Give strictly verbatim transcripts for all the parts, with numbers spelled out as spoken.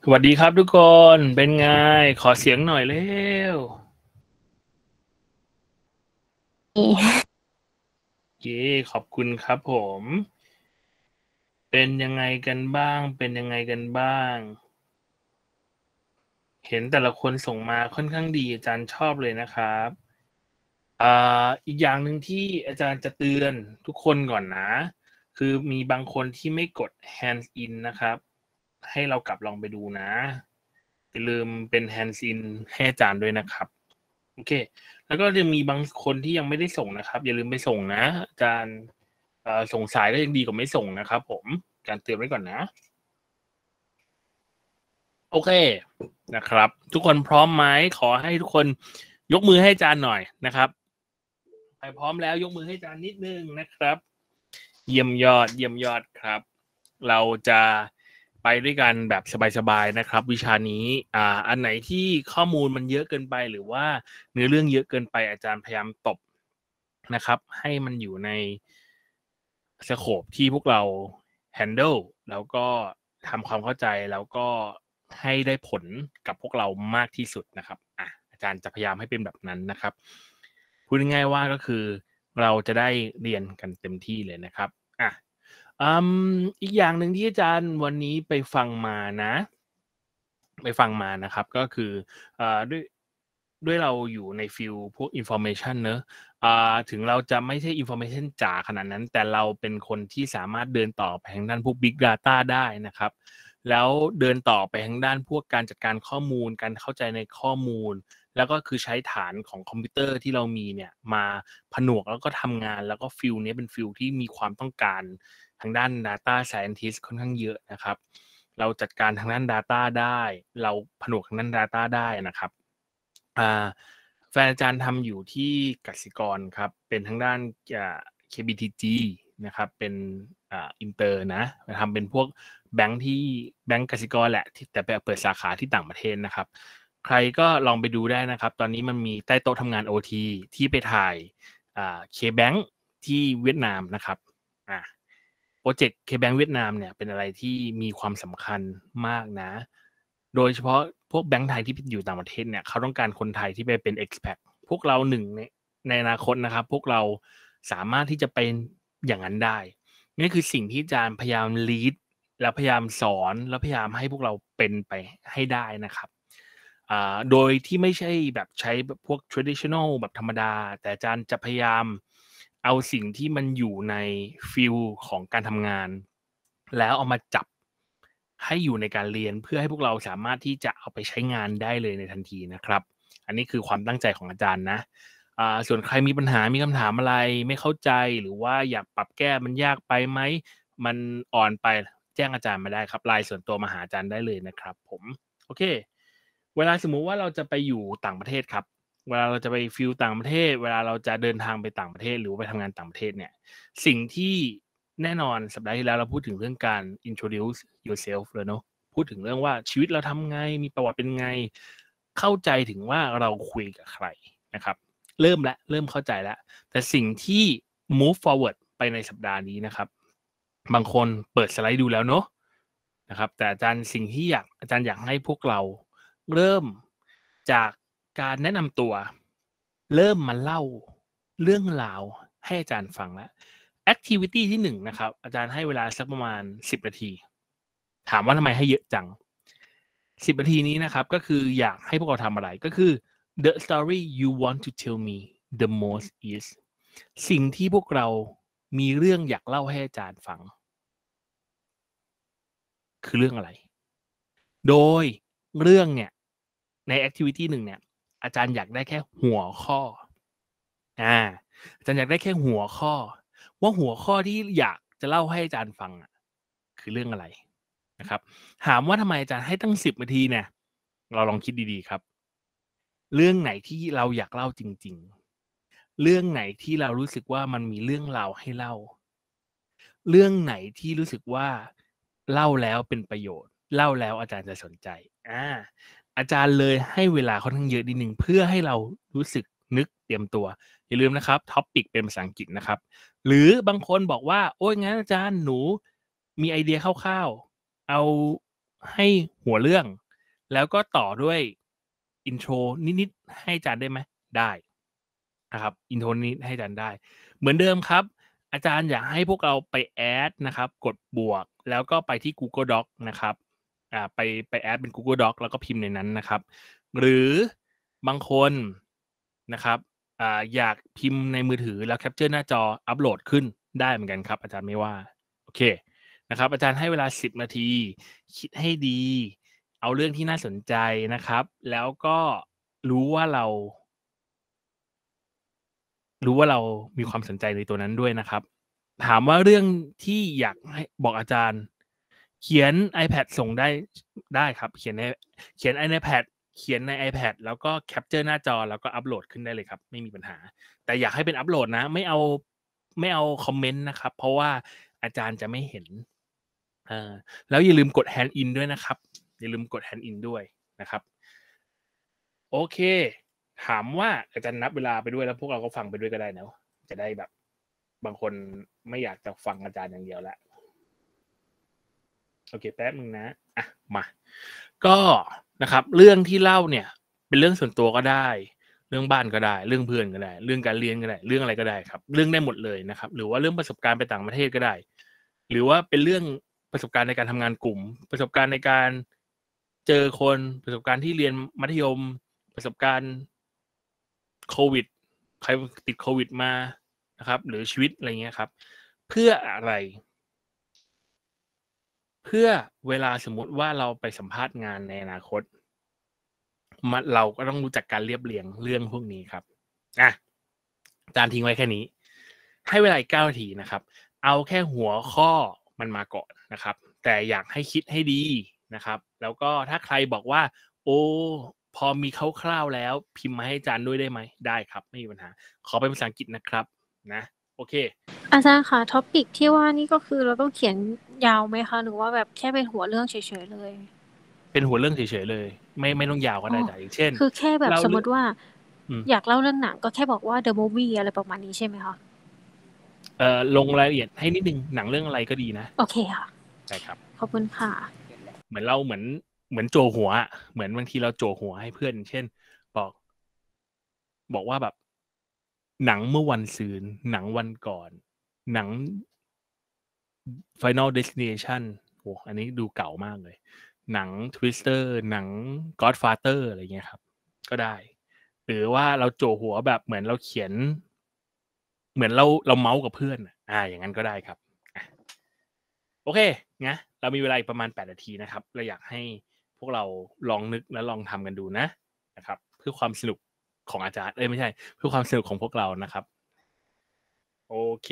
สวัสดีครับทุกคน เป็นไง ขอเสียงหน่อยเร็ว เย้ ขอบคุณครับผม เป็นยังไงกันบ้าง เป็นยังไงกันบ้าง เห็นแต่ละคนส่งมาค่อนข้างดี อาจารย์ชอบเลยนะครับ อ่า อีกอย่างหนึ่งที่อาจารย์จะเตือนทุกคนก่อนนะ คือมีบางคนที่ไม่กด hands in นะครับ ให้เรากลับลองไปดูนะ อย่าลืมเป็น hands in ให้อาจารย์ด้วยนะครับ โอเค แล้วก็จะมีบางคนที่ยังไม่ได้ส่งนะครับ อย่าลืมไปส่งนะ อาจารย์ เอ่อ ส่งสายก็ยังดีกว่าไม่ส่งนะครับผม อาจารย์เตือนไว้ก่อนนะ โอเค นะครับ ทุกคนพร้อมไหม ขอให้ทุกคนยกมือให้อาจารย์หน่อยนะครับ ใครพร้อมแล้วยกมือให้อาจารย์นิดหนึ่งนะครับ เยี่ยมยอด เยี่ยมยอดครับ เราจะไปด้วยกันแบบสบาย ๆ นะครับ วิชานี้ อ่า อันไหนที่ข้อมูลมันเยอะเกินไป หรือว่าเนื้อเรื่องเยอะเกินไป อาจารย์พยายามตบนะครับ ให้มันอยู่ใน สโกปที่พวกเรา handle แล้วก็ทำความเข้าใจ แล้วก็ให้ได้ผลกับพวกเรามากที่สุดนะครับ อ่า อาจารย์จะพยายามให้เป็นแบบนั้นนะครับ พูดง่าย ๆ ว่า ก็คือเราจะได้เรียนกันเต็มที่เลยนะครับ อะ อืม อีกอย่างหนึ่งที่อาจารย์วันนี้ไปฟังมานะ ไปฟังมานะครับ ก็คือ อ่า ด้วย ด้วยเราอยู่ในฟีลพวก information เนาะ อ่า ถึงเราจะไม่ใช่ information จ๋าขนาดนั้น แต่เราเป็นคนที่สามารถเดินต่อไปทางด้านพวก Big Data ได้นะครับ แล้วเดินต่อไปทางด้านพวกการจัดการข้อมูล การเข้าใจในข้อมูล แล้วก็คือใช้ฐานของคอมพิวเตอร์ที่เรามีเนี่ยมาผนวก แล้วก็ทำงาน แล้วก็ฟีลนี้เป็นฟีลที่มีความต้องการทางด้าน Data Scientist ค่อนข้างเยอะนะครับ เราจัดการทางด้าน Data ได้ เราผนวกทางด้าน Data ได้นะครับ อ่า แฟนอาจารย์ทำอยู่ที่กสิกรครับ เป็นทางด้าน อ่า เค บี ที จี นะครับ เป็น อ่า อินเตอร์นะ ทำเป็นพวกแบงก์ที่ แบงก์กสิกรแหละ ที่ แต่ไปเปิดสาขาที่ต่างประเทศนะครับ ใครก็ลองไปดูได้นะครับ ตอนนี้มันมีใต้โต๊ะทำงานโอที ที่ไปถ่าย อ่า KBank ที่เวียดนามนะครับ อา พรอเจกต์ KBank เวียดนามเนี่ยเป็นอะไรที่มีความสำคัญมากนะ โดยเฉพาะพวกแบงก์ไทยที่ ไปอยู่ต่างประเทศเนี่ย เขาต้องการคนไทยที่ไปเป็น Expat พวกเรา หนึ่ง ใน ในอนาคตนะครับ พวกเราสามารถที่จะเป็นอย่างนั้นได้ นี่คือสิ่งที่อาจารย์พยายาม ลีด แล้วพยายามสอน แล้วพยายามให้พวกเราเป็นไปให้ได้นะครับ อ่า โดยที่ไม่ใช่แบบใช้แบบพวก traditional แบบธรรมดา แต่อาจารย์จะพยายามเอาสิ่งที่มันอยู่ในฟีลของการทำงาน แล้วเอามาจับให้อยู่ในการเรียน เพื่อให้พวกเราสามารถที่จะเอาไปใช้งานได้เลยในทันทีนะครับ อันนี้คือความตั้งใจของอาจารย์นะ อ่า ส่วนใครมีปัญหา มีคำถามอะไรไม่เข้าใจ หรือว่าอยากปรับแก้ มันยากไปไหม มันอ่อนไป แจ้งอาจารย์มาได้ครับ ไลน์ส่วนตัวมาหาอาจารย์ได้เลยนะครับผม โอเค เวลาสมมุติว่าเราจะไปอยู่ต่างประเทศครับ เวลาเราจะไปฟีลต่างประเทศ เวลาเราจะเดินทางไปต่างประเทศ หรือว่าไปทำงานต่างประเทศเนี่ย สิ่งที่แน่นอนสัปดาห์ที่แล้วเราพูดถึงเรื่องการ introduce yourself เลยเนาะ พูดถึงเรื่องว่าชีวิตเราทำไง มีประวัติเป็นไง เข้าใจถึงว่าเราคุยกับใครนะครับ เริ่มแล้ว เริ่มเข้าใจแล้ว แต่สิ่งที่ move forward ไปในสัปดาห์นี้นะครับ บางคนเปิดสไลด์ดูแล้วเนาะนะครับ แต่อาจารย์ สิ่งที่อยาก อาจารย์อยากให้พวกเราเริ่มจากการแนะนำตัว เริ่มมาเล่าเรื่องราวให้อาจารย์ฟังแล้ว แอกทิวิตีที่ หนึ่ง นะครับ อาจารย์ให้เวลาสักประมาณ สิบ นาที ถามว่าทำไมให้เยอะจัง สิบ นาทีนี้นะครับ ก็คืออยากให้พวกเราทำอะไร ก็คือ The story you want to tell me the most is สิ่งที่พวกเรามีเรื่องอยากเล่าให้อาจารย์ฟัง คือเรื่องอะไร โดยเรื่องเนี่ย ในแอกทิวิตี หนึ่ง เนี่ย อาจารย์อยากได้แค่หัวข้อ อา อาจารย์อยากได้แค่หัวข้อ ว่าหัวข้อที่อยากจะเล่าให้อาจารย์ฟังอะ คือเรื่องอะไรนะครับ ถามว่าทำไมอาจารย์ให้ตั้ง สิบ นาทีเนี่ย เราลองคิดดี ๆ ครับ เรื่องไหนที่เราอยากเล่าจริง ๆ เรื่องไหนที่เรารู้สึกว่ามันมีเรื่องราวให้เล่า เรื่องไหนที่รู้สึกว่าเล่าแล้วเป็นประโยชน์ เล่าแล้วอาจารย์จะสนใจ อา อาจารย์เลยให้เวลาค่อนข้างเยอะนิดหนึ่ง เพื่อให้เรารู้สึกนึกเตรียมตัว อย่าลืมนะครับ Topic เป็นภาษาอังกฤษนะครับ หรือบางคนบอกว่า โอ๊ย งั้นอาจารย์หนูมีไอเดียคร่าว ๆ เอาให้หัวเรื่องแล้วก็ต่อด้วยอินโทรนิดๆให้อาจารย์ได้ไหมได้นะครับอินโทรนิดให้อาจารย์ได้เหมือนเดิมครับอาจารย์อยากให้พวกเราไปแอดนะครับกดบวกแล้วก็ไปที่ Google Docs นะครับอ่าไปไปแอดเป็น Google Docs แล้วก็พิมพ์ในนั้นนะครับหรือบางคนนะครับอ่าอยากพิมพ์ในมือถือแล้วแคปเจอร์หน้าจออัปโหลดขึ้นได้เหมือนกันครับอาจารย์ไม่ว่าโอเคนะครับอาจารย์ให้เวลาสิบนาทีคิดให้ดีเอาเรื่องที่น่าสนใจนะครับแล้วก็รู้ว่าเรา รู้ว่าเรามีความสนใจในตัวนั้นด้วยนะครับถามว่าเรื่องที่อยากให้บอกอาจารย์เขียน iPad ส่งได้ได้ครับเขียนในเขียนใน iPad เขียนใน iPad แล้วก็แคปเจอร์หน้าจอแล้วก็อัปโหลดขึ้นได้เลยครับไม่มีปัญหาแต่อยากให้เป็นอัปโหลดนะไม่เอาไม่เอาคอมเมนต์นะครับเพราะว่าอาจารย์จะไม่เห็นเออแล้วอย่าลืมกด Hand in ด้วยนะครับอย่าลืมกด Hand in ด้วยนะครับโอเค ถามว่าอาจารย์นับเวลาไปด้วยแล้วพวกเราก็ฟังไปด้วยก็ได้เนาะจะได้แบบบางคนไม่อยากจะฟังอาจารย์อย่างเดียวแล้วโอเคแป๊บนึงนะอ่ะมาก็นะครับเรื่องที่เล่าเนี่ยเป็นเรื่องส่วนตัวก็ได้เรื่องบ้านก็ได้เรื่องเพื่อนก็ได้เรื่องการเรียนก็ได้เรื่องอะไรก็ได้ครับเรื่องได้หมดเลยนะครับหรือว่าเรื่องประสบการณ์ไปต่างประเทศก็ได้หรือว่าเป็นเรื่องประสบการณ์ในการทำงานกลุ่มประสบการณ์ในการเจอคนประสบการณ์ที่เรียนมัธยมประสบการณ์โควิดใครติดโควิดมานะครับหรือชีวิตอะไรเงี้ยครับเพื่ออะไร เพื่อเวลาสมมุติว่าเราไปสัมภาษณ์งานในอนาคตมันเราก็ต้องรู้จักการเรียบเรียงเรื่องพวกนี้ครับอะอาจารย์ทิ้งไว้แค่นี้ให้เวลาอีกเก้านาทีนะครับเอาแค่หัวข้อมันมาก่อนนะครับแต่อยากให้คิดให้ดีนะครับแล้วก็ถ้าใครบอกว่าโอ้พอมีคร่าวๆแล้วพิมพ์มาให้อาจารย์ด้วยได้ไหมได้ครับไม่มีปัญหาขอเป็นภาษาอังกฤษนะครับนะโอเคอาจารย์คะ topic ที่ว่านี่ก็คือเราต้องเขียนยาวไหมคะหรือว่าแบบแค่เป็นหัวเรื่องเฉยๆเลยเป็นหัวเรื่องเฉยๆเลยไม่ไม่ต้องยาวก็อ๋อได้แต่อย่างเช่นคือแค่แบบเล่าเรื่องสมมุติว่าอืมอยากเล่าเรื่องหนังก็แค่บอกว่า the movie อะไรประมาณนี้ใช่ไหมคะเอ่อลงรายละเอียดให้นิดนึงหนังเรื่องอะไรก็ดีนะโอเคค่ะใช่ครับขอบคุณค่ะเหมือนเราเหมือนเหมือนโจหัวเหมือนบางทีเราโจหัวให้เพื่อนเช่นบอกบอกว่าแบบหนังเมื่อวันซืนหนังวันก่อนหนัง Final Destination โอ้อันนี้ดูเก่ามากเลยหนัง Twister หนัง Godfather อะไรเงี้ยครับก็ได้หรือว่าเราโจหัวแบบเหมือนเราเขียนเหมือนเราเราเมาส์กับเพื่อนอ่าอย่างนั้นก็ได้ครับอ่ะ โอเคนะเรามีเวลาอีกประมาณแปดนาทีนะครับเราอยากให้พวกเราลองนึกและลองทำกันดูนะนะครับเพื่อความสนุกของอาจารย์เอ้ยไม่ใช่เพื่อความสนุกของพวกเรานะครับโอเค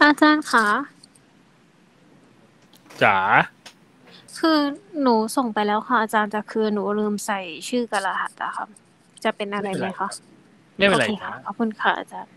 อาจารย์คะจ๋าคือหนูส่งไปแล้วค่ะอาจารย์แต่คือหนูลืมใส่ชื่อกับรหัสอะค่ะ จะเป็นอะไรไหมคะไม่เป็นโอไรเคจ้าค่ะ ขอบคุณค่ะอาจารย์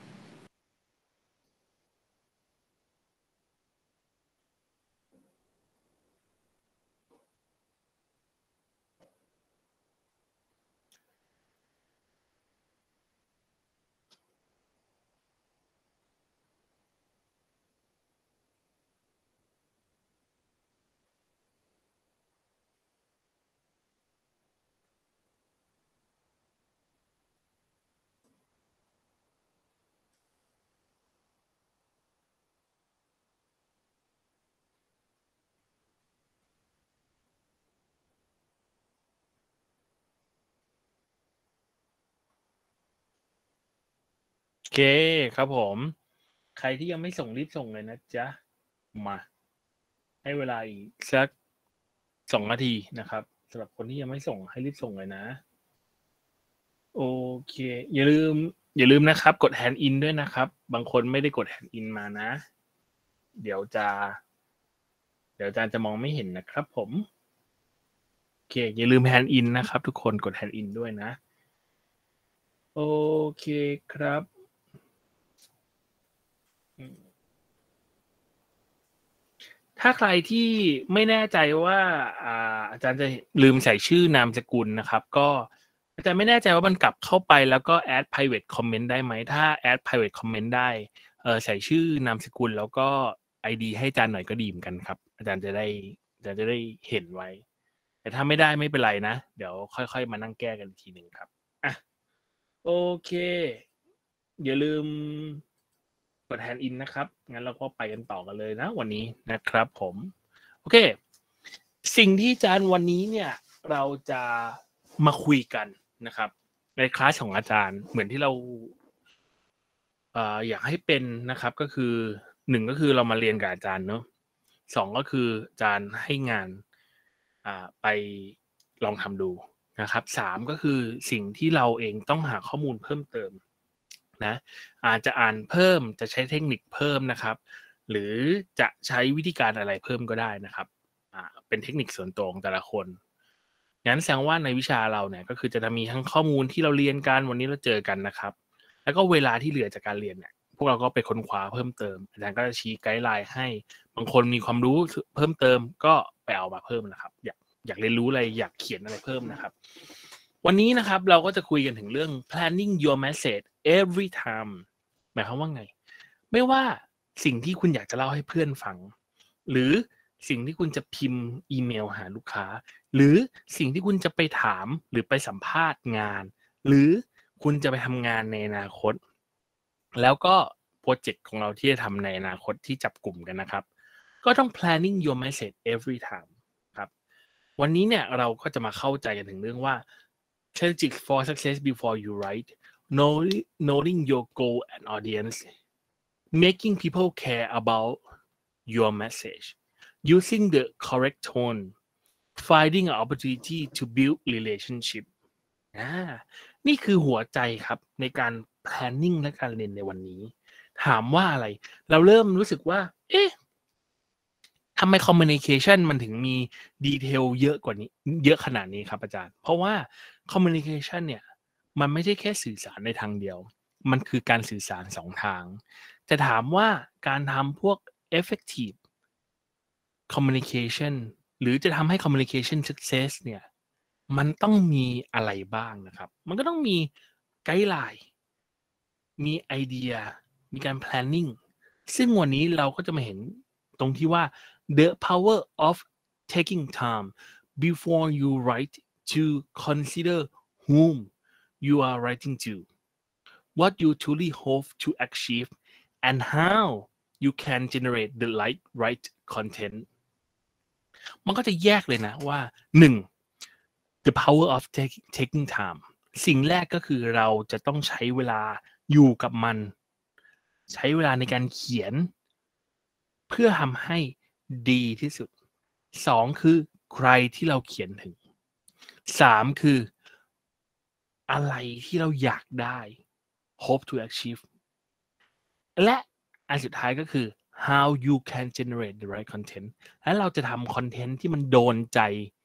โอเคครับผม ใครที่ยังไม่ส่งรีบส่งเลยนะจ๊ะ มา ให้เวลาอีกสักสองนาทีนะครับสำหรับคนที่ยังไม่ส่งให้รีบส่งเลยนะ โอเค อย่าลืม อย่าลืมนะครับ กด hand in ด้วยนะครับ บางคนไม่ได้กด hand in มานะ เดี๋ยวจะ เดี๋ยวอาจารย์จะมองไม่เห็นนะครับผม โอเค อย่าลืม hand in นะครับ ทุกคนกด hand in ด้วยนะ โอเคครับ ถ้าใครที่ไม่แน่ใจว่าอ่าอาจารย์จะลืมใส่ชื่อนามสกุลนะครับ ก็อาจารย์ไม่แน่ใจว่ามันกลับเข้าไปแล้วก็ add private comment ได้ไหม ถ้า add private comment ได้เอ่อใส่ชื่อนามสกุลแล้วก็ ไอ ดี ให้อาจารย์หน่อยก็ดีเหมือนกันครับ อาจารย์จะได้อาจารย์จะได้เห็นไว้ แต่ถ้าไม่ได้ไม่เป็นไรนะ เดี๋ยวค่อยๆมานั่งแก้กันอีกทีหนึ่งครับอ่ะโอเค อย่าลืมกด hand in นะครับ งั้นเราก็ไปกันต่อกันเลยนะวันนี้นะครับผม โอเค สิ่งที่อาจารย์วันนี้เนี่ยเราจะมาคุยกันนะครับในคลาสของอาจารย์เหมือนที่เราเอ่ออยากให้เป็นนะครับก็คือหนึ่งก็คือเรามาเรียนกับอาจารย์เนาะสองก็คืออาจารย์ให้งานอ่าไปลองทำดูนะครับสามก็คือสิ่งที่เราเองต้องหาข้อมูลเพิ่มเติมนะอาจจะอ่านเพิ่มจะใช้เทคนิคเพิ่มนะครับหรือจะใช้วิธีการอะไรเพิ่มก็ได้นะครับอ่าเป็นเทคนิคส่วนตัวของแต่ละคนงั้นแสดงว่าในวิชาเราเนี่ยก็คือจะมีทั้งข้อมูลที่เราเรียนกันวันนี้เราเจอกันนะครับแล้วก็เวลาที่เหลือจากการเรียนเนี่ยพวกเราก็ไปค้นคว้าเพิ่มเติมอาจารย์ก็จะชี้ไกด์ไลน์ให้บางคนมีความรู้เพิ่มเติมก็ไปเอามาเพิ่มนะครับอยากอยากเรียนรู้อะไรอยากเขียนอะไรเพิ่มนะครับวันนี้นะครับเราก็จะคุยกันถึงเรื่อง planning your message every time หมายความว่าไงไม่ว่าสิ่งที่คุณอยากจะเล่าให้เพื่อนฟังหรือสิ่งที่คุณจะพิมพ์อีเมลหาลูกค้าหรือสิ่งที่คุณจะไปถามหรือไปสัมภาษณ์งานหรือคุณจะไปทำงานในอนาคตแล้วก็โปรเจกต์ของเราที่จะทำในอนาคตที่จับกลุ่มกันนะครับก็ต้อง planning your message every time ครับวันนี้เนี่ยเราก็จะมาเข้าใจกันถึงเรื่องว่า strategic for success before you write knowing, knowing your goal and audience making people care about your message using the correct tone finding an opportunity to build relationship อ่านี่คือหัวใจครับในการ planning และการเรียนในวันนี้ถามว่าอะไรเราเริ่มรู้สึกว่าเอ๊ะทำไม communication มันถึงมีดีเทลเยอะกว่านี้เยอะขนาดนี้ครับอาจารย์เพราะว่า communication เนี่ยมันไม่ใช่แค่สื่อสารในทางเดียวมันคือการสื่อสารสองทางจะถามว่าการทำพวก effective communication หรือจะทำให้ communication success เนี่ยมันต้องมีอะไรบ้างนะครับมันก็ต้องมีไกด์ไลน์มีไอเดียมีการ planning ซึ่งวันนี้เราก็จะมาเห็นตรงที่ว่า the power of taking time before you write to consider whom you are writing to what you truly hope to achieve and how you can generate the right right content มันก็จะแยกเลยนะว่าหนึ่ง the power of take, taking time สิ่งแรกก็คือเราจะต้องใช้เวลาอยู่กับมันใช้เวลาในการเขียนเพื่อทำให้ดีที่สุดสองคือใครที่เราเขียนถึงสามคืออะไรที่เราอยากได้ hope to achieve และอันสุดท้ายก็คือ how you can generate the right content และเราจะทำคอนเทนต์ที่มันโดนใจ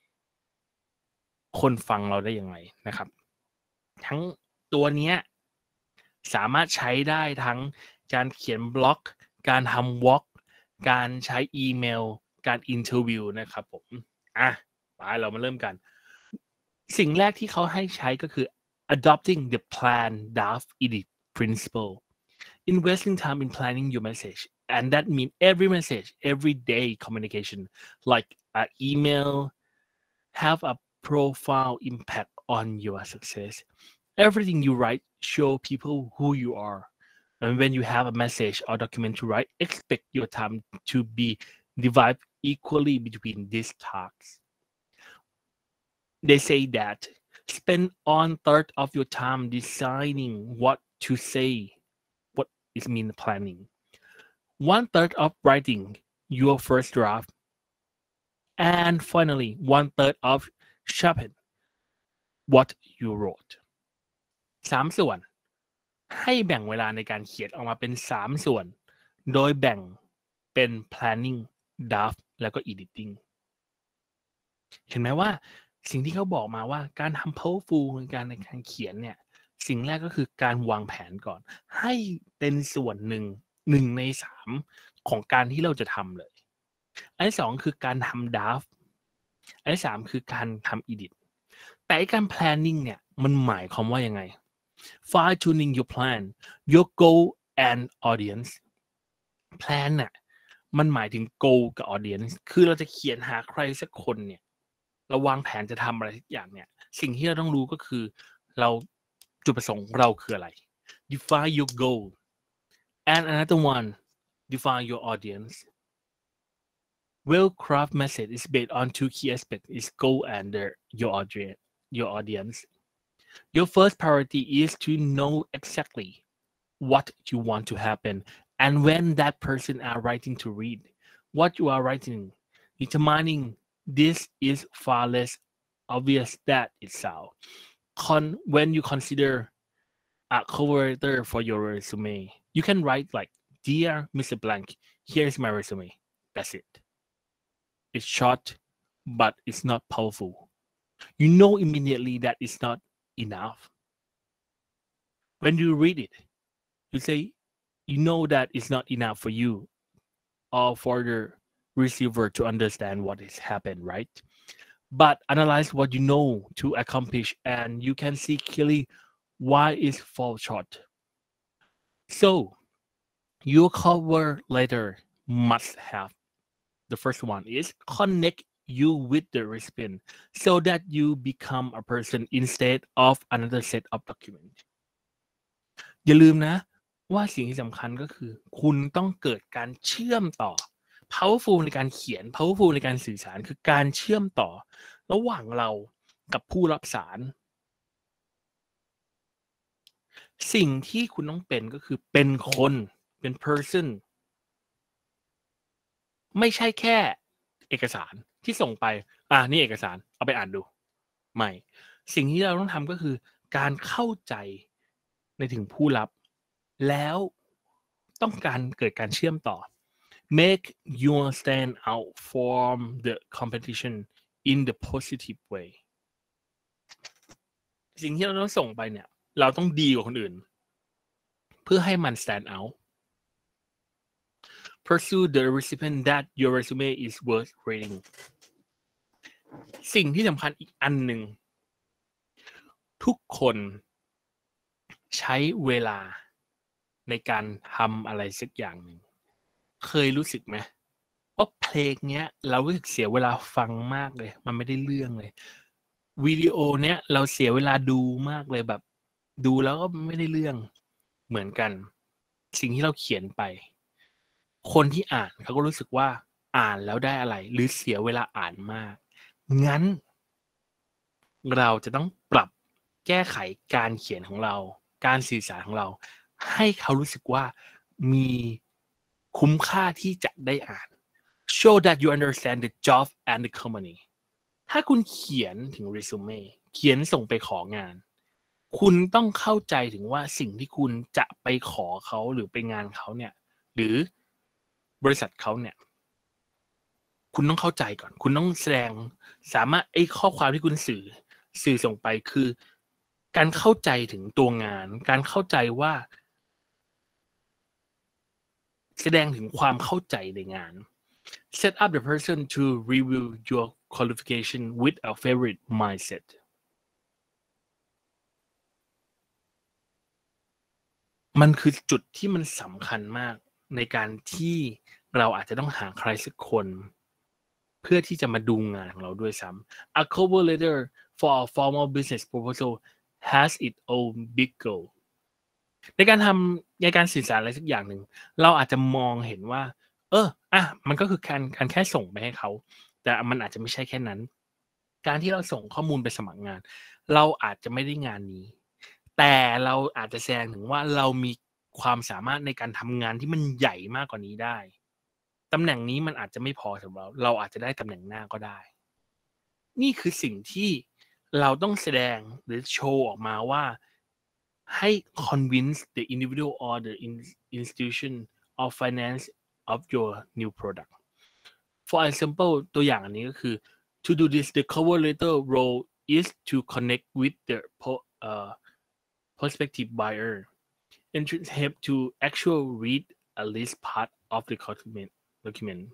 คนฟังเราได้ยังไงนะครับทั้งตัวเนี้ยสามารถใช้ได้ทั้งการเขียนบล็อกการทำวอล์กการใช้อีเมลการอินเทอร์วิวนะครับผมอ่ะไปเรามาเริ่มกันสิ่งแรกที่เขาให้ใช้ก็คือ adopting the plan draft edit principle investing time in planning your message and that means every message everyday communication like an email have a profound impact on your success everything you write show people who you are and when you have a message or document to write expect your time to be divided equally between these tasks they say that spend one third of your time designing what to say what is mean planning one third of writing your first draft and finally one third of sharpen what you wrote สามส่วนให้แบ่งเวลาในการเขียนออกมาเป็นสามส่วนโดยแบ่งเป็น planning draft แล้วก็ editing เห็นไหมว่าสิ่งที่เขาบอกมาว่าการทำ powerful ในการในการเขียนเนี่ยสิ่งแรกก็คือการวางแผนก่อนให้เป็นส่วนหนึ่งหนึ่งในสามของการที่เราจะทำเลยอันที่สองคือการทำ draft อันที่สามคือการทำ edit แต่การ planning เนี่ยมันหมายความว่ายังไง fine tuning your plan your goal and audience plan น่ะมันหมายถึง goal กับ audience คือเราจะเขียนหาใครสักคนเนี่ยเราวางแผนจะทำอะไรสักอย่างเนี่ยสิ่งที่เราต้องรู้ก็คือเราจุดประสงค์ของเราคืออะไร define your goal and another one define your audience well-crafted message is based on two key aspects is goal and the, your audience your audience your first priority is to know exactly what you want to happen and when that person are writing to read what you are writing determining this is far less obvious than it sounds Con- when you consider a cover letter for your resume you can write like dear Mister Blank here's my resume that's it it's short but it's not powerful you know immediately that it's not enough when you read it you say you know that it's not enough for you or for the receiver to understand what has happened right but analyze what you know to accomplish and you can see clearly why it falls short so your cover letter must have the first one is connect you with the recipient so that you become a person instead of another set of documents อย่าลืมนะว่าสิ่งที่สำคัญก็คือคุณต้องเกิดการเชื่อมต่อ powerful ในการเขียน powerful ในการสื่อสารคือการเชื่อมต่อระหว่างเรากับผู้รับสารสิ่งที่คุณต้องเป็นก็คือเป็นคนเป็น person ไม่ใช่แค่เอกสารที่ส่งไปอ่านี่เอกสารเอาไปอ่านดูไม่สิ่งที่เราต้องทำก็คือการเข้าใจในถึงผู้รับแล้วต้องการเกิดการเชื่อมต่อ make you stand out from the competition in the positive way สิ่งที่เราต้องส่งไปเนี่ยเราต้องดีกว่าคนอื่นเพื่อให้มัน stand out pursue the recipient that your resume is worth reading สิ่งที่สำคัญอีกอันหนึ่งทุกคนใช้เวลาในการทำอะไรสักอย่างหนึ่งเคยรู้สึกไหมว่าเพลงเนี้ยเรารู้สึกเสียเวลาฟังมากเลยมันไม่ได้เรื่องเลยวิดีโอเนี้ยเราเสียเวลาดูมากเลยแบบดูแล้วก็ไม่ได้เรื่องเหมือนกันสิ่งที่เราเขียนไปคนที่อ่านเขาก็รู้สึกว่าอ่านแล้วได้อะไรหรือเสียเวลาอ่านมากงั้นเราจะต้องปรับแก้ไขการเขียนของเราการสื่อสารของเราให้เขารู้สึกว่ามีคุ้มค่าที่จะได้อ่าน show that you understand the job and the company ถ้าคุณเขียนถึง resume เขียนส่งไปของานคุณต้องเข้าใจถึงว่าสิ่งที่คุณจะไปขอเขาหรือไปงานเขาเนี่ยหรือบริษัทเขาเนี่ยคุณต้องเข้าใจก่อนคุณต้องแสดงสามารถไอ้ข้อความที่คุณสื่อสื่อส่งไปคือการเข้าใจถึงตัวงานการเข้าใจว่าแสดงถึงความเข้าใจในงาน set up the person to review your qualification with a favorite mindset มันคือจุดที่มันสำคัญมากในการที่เราอาจจะต้องหาใครสักคนเพื่อที่จะมาดูงานของเราด้วยซ้ำ A cover letter for a formal business proposal has its own big goal ในการทำในการสื่อสารอะไรสักอย่างหนึ่งเราอาจจะมองเห็นว่าเอออ่ะมันก็คือการการแค่ส่งไปให้เขาแต่มันอาจจะไม่ใช่แค่นั้นการที่เราส่งข้อมูลไปสมัครงานเราอาจจะไม่ได้งานนี้แต่เราอาจจะแสดงถึงว่าเรามีความสามารถในการทำงานที่มันใหญ่มากกว่านี้ได้ตำแหน่งนี้มันอาจจะไม่พอสำหรับเราเราอาจจะได้ตำแหน่งหน้าก็ได้นี่คือสิ่งที่เราต้องแสดงหรือโชว์ออกมาว่าให้ convince the individual or the institution of finance of your new product for example ตัวอย่างอันนี้ก็คือ to do this the cover letter role is to connect with the uh, prospective buyer and should help to actually read at least part of the document document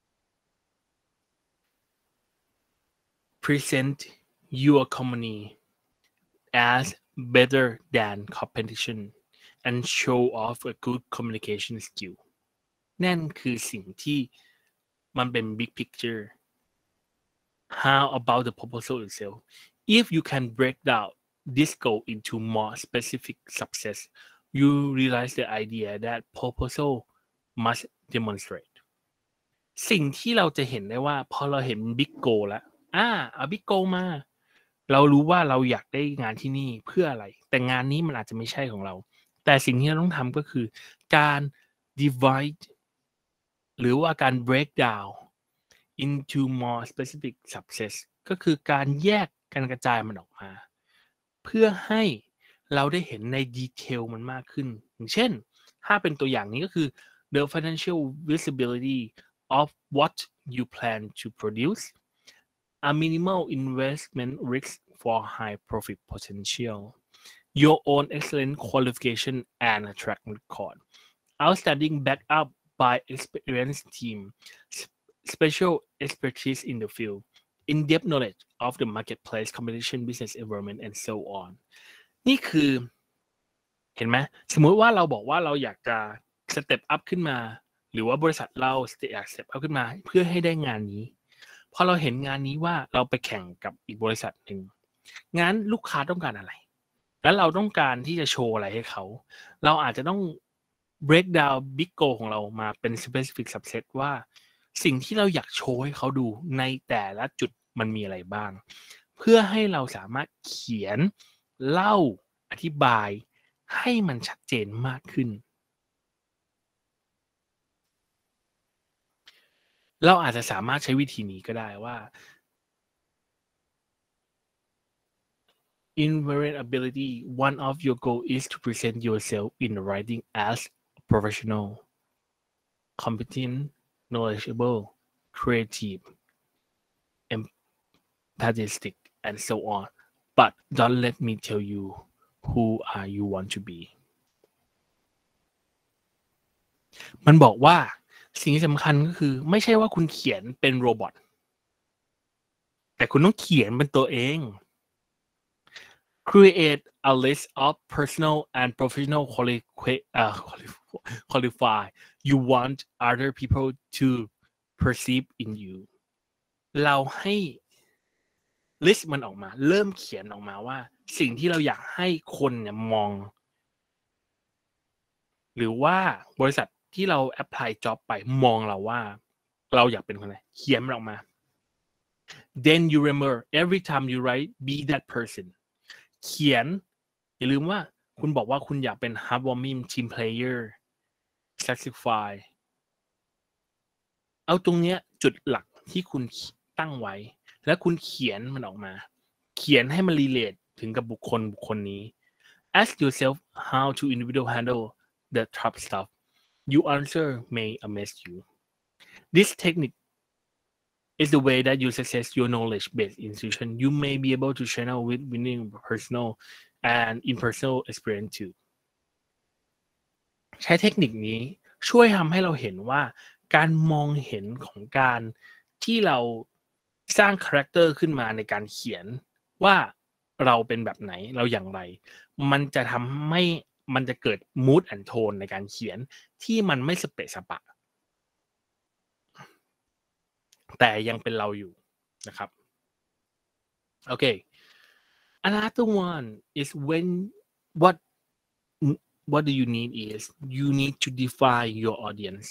present your company as better than competition and show off a good communication skill นั่นคือสิ่งที่มันเป็น big picture how about the proposal itself if you can break down this goal into more specific subsets you realize the idea that proposal must demonstrate สิ่งที่เราจะเห็นได้ว่าพอเราเห็น big goal แล้วอ่าเอา big goal มาเรารู้ว่าเราอยากได้งานที่นี่เพื่ออะไรแต่งานนี้มันอาจจะไม่ใช่ของเราแต่สิ่งที่เราต้องทำก็คือการ divide หรือว่าการ break down into more specific subsets ก็คือการแยกการกระจายมันออกมาเพื่อให้เราได้เห็นในดีเทลมันมากขึ้นอย่างเช่นถ้าเป็นตัวอย่างนี้ก็คือ the financial visibility of what you plan to produce a minimal investment risk for high profit potential your own excellent qualification and track record outstanding backup by experienced team special expertise in the field in-depth knowledge of the marketplace competition business environment and so on นี่คือเห็นไหมสมมุติว่าเราบอกว่าเราอยากจะ step up ขึ้นมาหรือว่าบริษัทเราอยาก step up ขึ้นมาเพื่อให้ได้งานนี้พอเราเห็นงานนี้ว่าเราไปแข่งกับอีกบริษัทหนึ่งงั้นลูกค้าต้องการอะไรแล้วเราต้องการที่จะโชว์อะไรให้เขาเราอาจจะต้อง break down big goal ของเรามาเป็น specific subset ว่าสิ่งที่เราอยากโชว์ให้เขาดูในแต่ละจุดมันมีอะไรบ้างเพื่อให้เราสามารถเขียนเล่าอธิบายให้มันชัดเจนมากขึ้นเราอาจจะสามารถใช้วิธีนี้ก็ได้ว่า inherent ability one of your goal is to present yourself in writing as a professional competent knowledgeable creative empathetic and so on but don't let me tell you who are you want to be มันบอกว่าสิ่งที่สำคัญก็คือไม่ใช่ว่าคุณเขียนเป็นโรบอทแต่คุณต้องเขียนเป็นตัวเอง create a list of personal and professional quali- uh, qualify you want other people to perceive in you เราให้ list มันออกมาเริ่มเขียนออกมาว่าสิ่งที่เราอยากให้คนเนี่ยมองหรือว่าบริษัทที่เรา apply job ไปมองเราว่าเราอยากเป็นคนไหนเขียนมันออกมา then you remember every time you write be that person เขียนอย่าลืมว่าคุณบอกว่าคุณอยากเป็น heartwarming team player satisfy เอาตรงเนี้ยจุดหลักที่คุณตั้งไว้แล้วคุณเขียนมันออกมาเขียนให้มัน relate ถึงกับบุคคลบุคคลนี้ ask yourself how to individual handle the tough stuff Your answer may amaze you. This technique is the way that you success your knowledge-based institution. You may be able to channel with winning personal and impersonal experience too. ใช้เทคนิคนี้ช่วยทำให้เราเห็นว่าการมองเห็นของการที่เราสร้างคาแรคเตอร์ขึ้นมาในการเขียนว่าเราเป็นแบบไหนเราอย่างไรมันจะทำให้มันจะเกิด mood and tone ในการเขียนที่มันไม่สเปะสปะแต่ยังเป็นเราอยู่นะครับโอเค another one is when what what do you need is you need to define your audience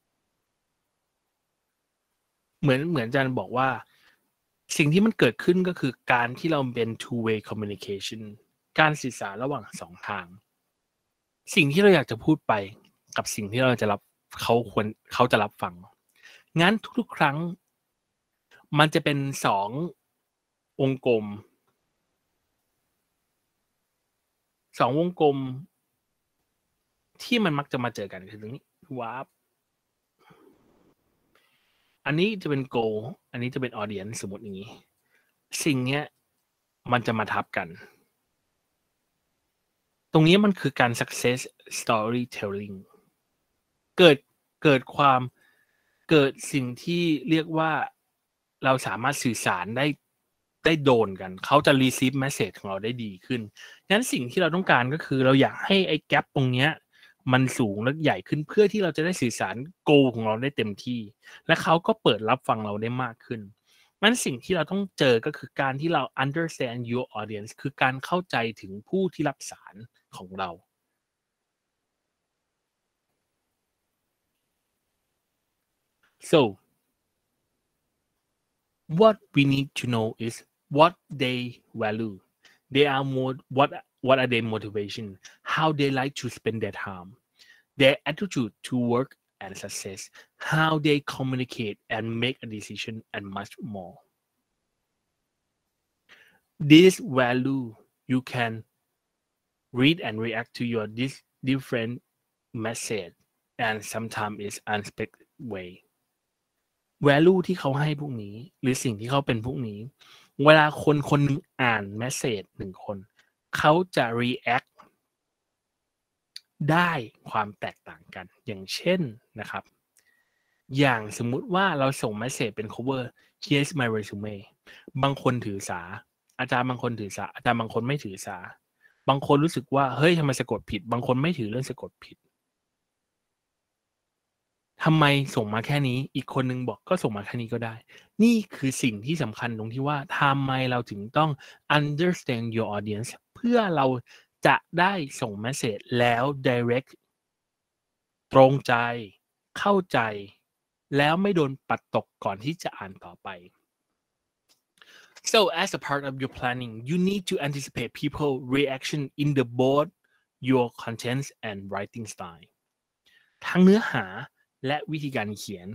เหมือนเหมือนอาจารย์บอกว่าสิ่งที่มันเกิดขึ้นก็คือการที่เราเป็น two way communication การสื่อสารระหว่างสองทางสิ่งที่เราอยากจะพูดไปกับสิ่งที่เราจะรับเขาควรเขาจะรับฟังงั้นทุกๆครั้งมันจะเป็นสองวงกลมสองวงกลมที่มันมักจะมาเจอกันคือตรงนี้วาร์ปอันนี้จะเป็น goal อันนี้จะเป็น audience สมมติอย่างนี้สิ่งเนี้ยมันจะมาทับกันตรงนี้มันคือการ success storytelling เกิดเกิดความเกิดสิ่งที่เรียกว่าเราสามารถสื่อสารได้ได้โดนกันเขาจะ receive message ของเราได้ดีขึ้นงั้นสิ่งที่เราต้องการก็คือเราอยากให้ไอ้ gap ตรงเนี้ยมันสูงและใหญ่ขึ้นเพื่อที่เราจะได้สื่อสาร goal ของเราได้เต็มที่และเขาก็เปิดรับฟังเราได้มากขึ้นงั้นสิ่งที่เราต้องเจอก็คือการที่เรา understand your audience คือการเข้าใจถึงผู้ที่รับสารของเรา so what we need to know is what they value they are more what what are their motivation how they like to spend their time their attitude to work and success how they communicate and make a decision and much more this value you can read and react to your this different message and sometimes is unexpected way value ที่เขาให้พวกนี้หรือสิ่งที่เขาเป็นพวกนี้เวลาคนคนนึงอ่านเมสเสจหนึ่งคนเขาจะ react ได้ความแตกต่างกันอย่างเช่นนะครับอย่างสมมุติว่าเราส่งเมสเสจเป็น cover here's my resume บางคนถือสาอาจารย์บางคนถือสาอาจารย์บางคนไม่ถือสาบางคนรู้สึกว่าเฮ้ยทำไมสะกดผิดบางคนไม่ถือเรื่องสะกดผิดทำไมส่งมาแค่นี้อีกคนนึงบอกก็ส่งมาแค่นี้ก็ได้นี่คือสิ่งที่สำคัญตรงที่ว่าทำไมเราถึงต้อง understand your audience เพื่อเราจะได้ส่งเมสเสจแล้ว direct ตรงใจเข้าใจแล้วไม่โดนปัดตกก่อนที่จะอ่านต่อไป so as a part of your planning you need to anticipate people reaction in the both your contents and writing style ทั้งเนื้อหาและวิธีการเขียน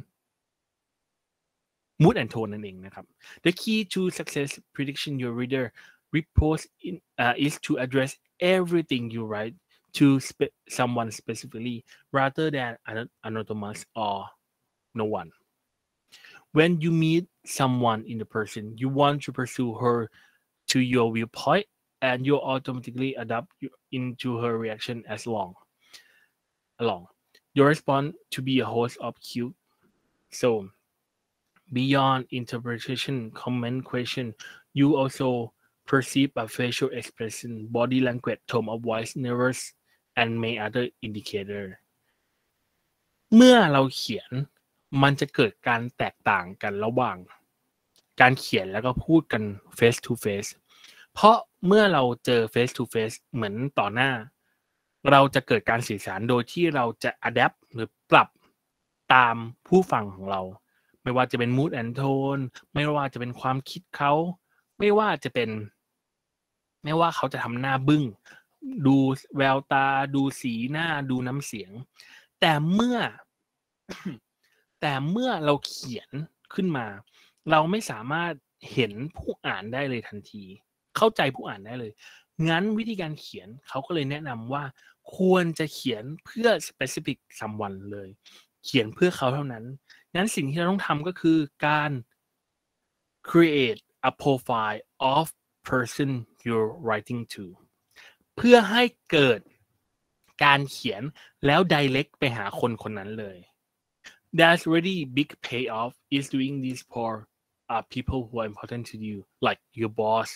mood and tone นั่นเองนะครับ the key to success prediction your reader report in, uh, is to address everything you write to spe- someone specifically rather than anonymous or no one when you meet someone in the person you want to pursue her to your viewpoint and you automatically adapt into her reaction as long along your response to be a host of cue so beyond interpretation comment question you also perceive a facial expression body language tone of voice nervous and many other indicator เมื่อเราเขียนมันจะเกิดการแตกต่างกันระหว่างการเขียนแล้วก็พูดกัน face to face เพราะเมื่อเราเจอ face to face เหมือนต่อหน้าเราจะเกิดการสื่อสารโดยที่เราจะ adapt หรือปรับตามผู้ฟังของเราไม่ว่าจะเป็น mood and tone ไม่ว่าจะเป็นความคิดเขาไม่ว่าจะเป็นไม่ว่าเขาจะทำหน้าบึ้งดูแววตาดูสีหน้าดูน้ำเสียงแต่เมื่อ แต่เมื่อเราเขียนขึ้นมาเราไม่สามารถเห็นผู้อ่านได้เลยทันทีเข้าใจผู้อ่านได้เลยงั้นวิธีการเขียนเขาก็เลยแนะนำว่าควรจะเขียนเพื่อ specific someone เลยเขียนเพื่อเขาเท่านั้นงั้นสิ่งที่เราต้องทำก็คือการ create a profile of person you're writing to เพื่อให้เกิดการเขียนแล้ว direct ไปหาคนคนนั้นเลย There's already big payoff is doing this for uh, people who are important to you like your boss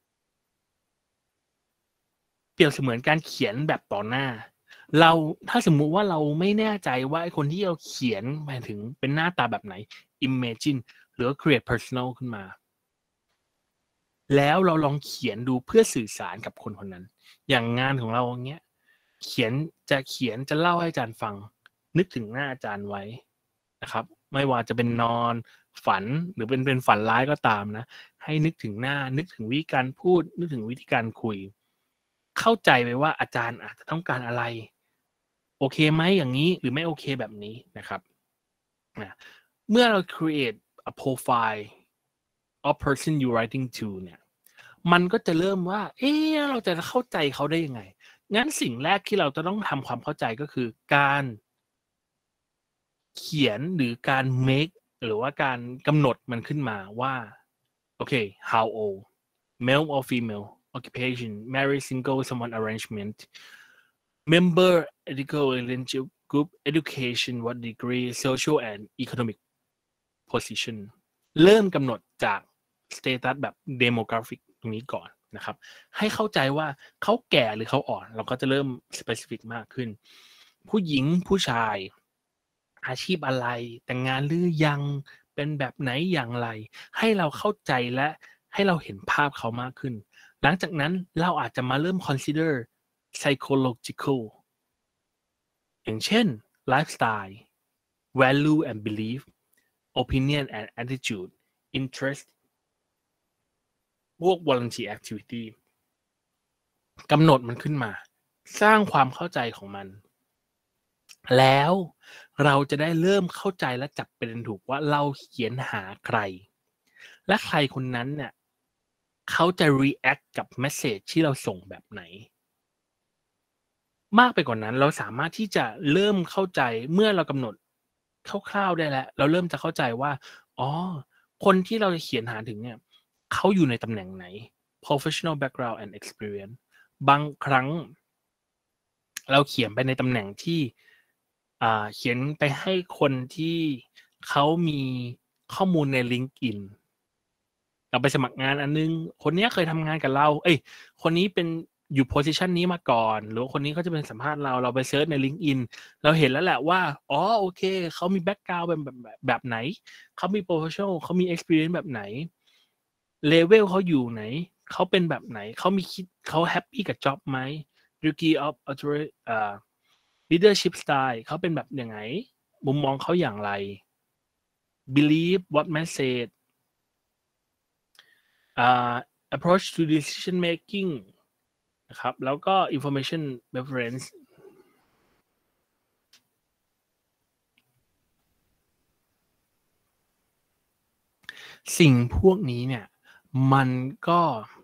เปรียบเสมือนการเขียนแบบต่อหน้าเราถ้าสมมุติว่าเราไม่แน่ใจว่าไอ้คนที่เราเขียนหมายถึงเป็นหน้าตาแบบไหน imagine หรือ create personal ขึ้นมาแล้วเราลองเขียนดูเพื่อสื่อสารกับคนคนนั้นอย่างงานของเราอย่างเงี้ยเขียนจะเขียนจะเล่าให้อาจารย์ฟังนึกถึงหน้าอาจารย์ไว้นะครับไม่ว่าจะเป็นนอนฝันหรือเป็นเป็นฝันร้ายก็ตามนะให้นึกถึงหน้านึกถึงวิธีการพูดนึกถึงวิธีการคุยเข้าใจไปว่าอาจารย์อาจจะต้องการอะไรโอเคไหมอย่างนี้หรือไม่โอเคแบบนี้นะครับนะเมื่อเรา create a profile of person you writing to เนี่ยมันก็จะเริ่มว่าเอ๊ะเราจะเข้าใจเขาได้ยังไงงั้นสิ่งแรกที่เราจะต้องทำความเข้าใจก็คือการเขียนหรือการ make หรือว่าการกำหนดมันขึ้นมาว่าโอเค how old male or female occupation married single someone arrangement member ethical religious group education what degree social and economic position เริ่มกำหนดจาก status แบบ demographic ตรงนี้ก่อนนะครับให้เข้าใจว่าเขาแก่หรือเขาอ่อนเราก็จะเริ่ม specific มากขึ้นผู้หญิงผู้ชายอาชีพอะไรแต่งงานหรือยังเป็นแบบไหนอย่างไรให้เราเข้าใจและให้เราเห็นภาพเขามากขึ้นหลังจากนั้นเราอาจจะมาเริ่ม consider psychological อย่างเช่น lifestyle value and belief opinion and attitude interest พวก volunteer activity กำหนดมันขึ้นมาสร้างความเข้าใจของมันแล้วเราจะได้เริ่มเข้าใจและจับประเด็นถูกว่าเราเขียนหาใครและใครคนนั้นเนี่ยเขาจะ react กับ message ที่เราส่งแบบไหนมากไปกว่านั้นเราสามารถที่จะเริ่มเข้าใจเมื่อเรากำหนดคร่าวๆได้แล้วเราเริ่มจะเข้าใจว่าอ๋อคนที่เราจะเขียนหาถึงเนี่ยเขาอยู่ในตำแหน่งไหน professional background and experience บางครั้งเราเขียนไปในตำแหน่งที่อ่าเขียนไปให้คนที่เขามีข้อมูลใน LinkedIn เราไปสมัครงานอันนึงคนนี้เคยทำงานกับเราเอ้ยคนนี้เป็นอยู่ position นี้มาก่อนหรือว่าคนนี้เขาจะเป็นสัมภาษณ์เราเราไปเซิร์ชใน LinkedIn เราเห็นแล้วแหละว่าอ๋อโอเคเขามี background เป็นแบบแบบแบบไหนเขามี professional เขามี experience แบบไหน level เขาอยู่ไหนเขาเป็นแบบไหนเขามีคิดเขาแฮปปี้กับ job ไหม degree of authority อ่า leadership style เขาเป็นแบบยังไงมุมมองเขาอย่างไร believe what message อ่า approach to decision making นะครับแล้วก็ information reference สิ่งพวกนี้เนี่ยมันก็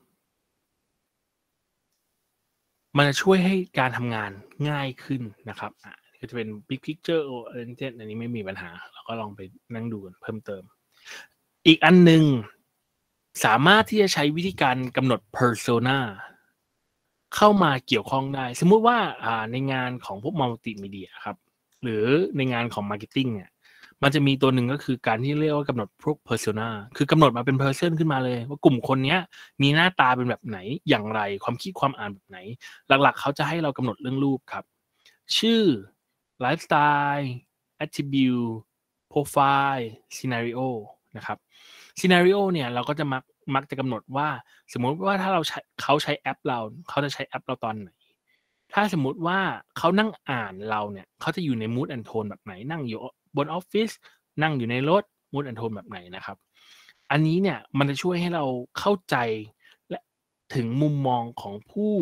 มันจะช่วยให้การทำงานง่ายขึ้นนะครับอ่ะก็จะเป็น big picture oriented อันนี้ไม่มีปัญหาเราก็ลองไปนั่งดูกันเพิ่มเติมอีกอันหนึ่งสามารถที่จะใช้วิธีการกำหนด persona เข้ามาเกี่ยวข้องได้สมมุติว่าอ่าในงานของพวกมัลติมีเดียครับหรือในงานของ marketing เนี่ยมันจะมีตัวหนึ่งก็คือการที่เรียกว่ากำหนดพวก persona คือกำหนดมาเป็น person ขึ้นมาเลยว่ากลุ่มคนนี้มีหน้าตาเป็นแบบไหนอย่างไรความคิดความอ่านแบบไหนหลักๆเขาจะให้เรากำหนดเรื่องรูปครับชื่อ lifestyle attribute profile scenario นะครับ scenario เนี่ยเราก็จะมักมักจะกำหนดว่าสมมติว่าถ้าเราใช้เขาใช้แอปเราเขาจะใช้แอปเราตอนไหนถ้าสมมุติว่าเขานั่งอ่านเราเนี่ยเขาจะอยู่ใน mood and tone แบบไหนนั่งอยู่บนออฟฟิศนั่งอยู่ในรถ mood and tone แบบไหนนะครับอันนี้เนี่ยมันจะช่วยให้เราเข้าใจและถึงมุมมองของผู้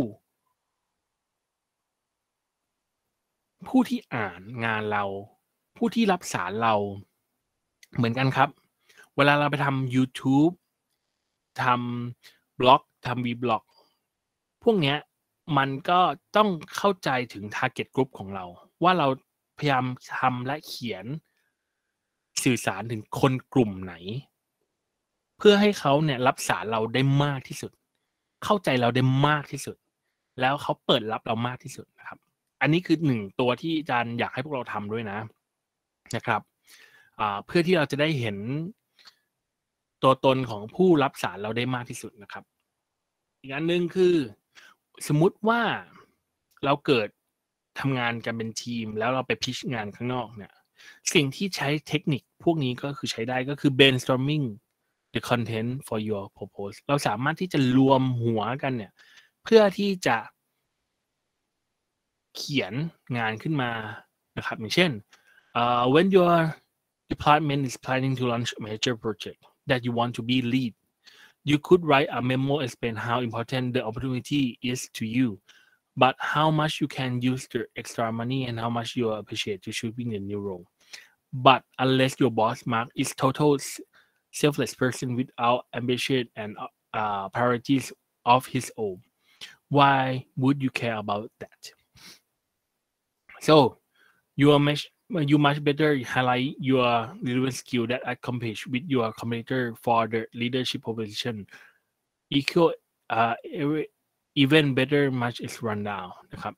ผู้ที่อ่านงานเราผู้ที่รับสารเราเหมือนกันครับเวลาเราไปทำ YouTube ทำบล็อกทำ วี บล็อก พวกเนี้ยมันก็ต้องเข้าใจถึง target group ของเราว่าเราพยายามทำและเขียนสื่อสารถึงคนกลุ่มไหนเพื่อให้เขาเนี่ยรับสารเราได้มากที่สุดเข้าใจเราได้มากที่สุดแล้วเขาเปิดรับเรามากที่สุดนะครับอันนี้คือหนึ่งตัวที่อาจารย์อยากให้พวกเราทำด้วยนะนะครับเพื่อที่เราจะได้เห็นตัวตนของผู้รับสารเราได้มากที่สุดนะครับอีกอันหนึ่งคือสมมุติว่าเราเกิดทำงานกันเป็นทีมแล้วเราไปพิชงานข้างนอกเนี่ยสิ่งที่ใช้เทคนิคพวกนี้ก็คือใช้ได้ก็คือ brainstorming the content for your purpose เราสามารถที่จะรวมหัวกันเนี่ยเพื่อที่จะเขียนงานขึ้นมานะครับอย่างเช่น uh, when your department is planning to launch a major project that you want to be lead you could write a memo explain how important the opportunity is to you but how much you can use the extra money and how much you appreciate to choosing the new role but unless your boss Mark is total selfless person without ambition and uh, priorities of his own why would you care about that so you are much you much better highlight your relevant skill that accomplish with your competitor for the leadership position equal uh, even better much is run down นะครับ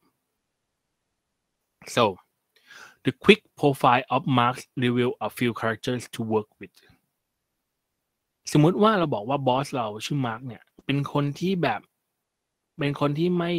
so the quick profile of Marks reveal a few characters to work with สมมุติว่าเราบอกว่าบอสเราชื่อมาร์กเนี่ยเป็นคนที่แบบเป็นคนที่ไม่